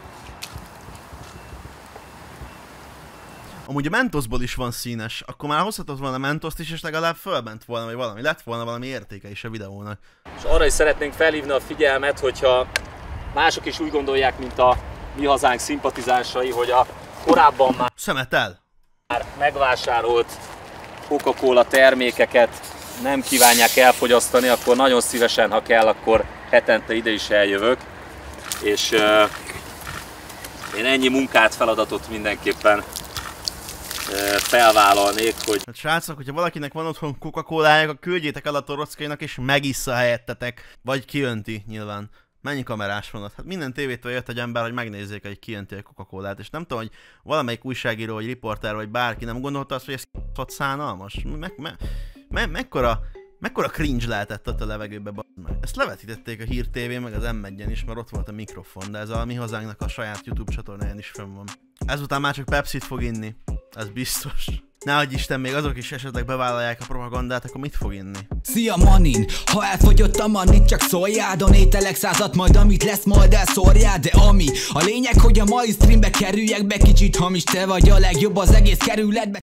Amúgy a Mentosból is van színes, akkor már hozhatod volna Mentoszt is, és legalább fölbent volna, vagy valami, lett volna valami értéke is a videónak. És arra is szeretnénk felhívni a figyelmet, hogyha mások is úgy gondolják, mint a Mi Hazánk szimpatizánsai, hogy a korábban már, Szemetel. már megvásárolt Coca-Cola termékeket nem kívánják elfogyasztani, akkor nagyon szívesen, ha kell, akkor hetente ide is eljövök. És uh, én ennyi munkát, feladatot mindenképpen uh, felvállalnék, hogy... Hát srácok, hogyha valakinek van otthon Coca-Colája, akkor küldjétek el a torockainak és megissza helyettetek. Vagy kiönti nyilván. Mennyi kamerás van ott? Hát minden tévétől jött egy ember, hogy megnézzék, hogy kiönti a Coca-Colát, és nem tudom, hogy valamelyik újságíró, vagy riporter, vagy bárki nem gondolta azt, hogy ez k***ot szánalmas? Me me me mekkora, mekkora cringe lehetett ott a levegőbe, b***d meg. Ezt levetítették a Hír té vén, meg az em egyen is, mert ott volt a mikrofon, de ez a Mi Hazánknak a saját YouTube csatornáján is fenn van. Ezután már csak Pepsit fog inni, ez biztos. Nehogy Isten, még azok is esetleg bevállalják a propagandát, akkor mit fog inni? Szia Manin, ha elfogyott a manit, csak szóljál, donételek százat, majd amit lesz, majd elszórjál, de ami a lényeg, hogy a mai streambe kerüljek be, kicsit hamis, te vagy a legjobb az egész kerületbe.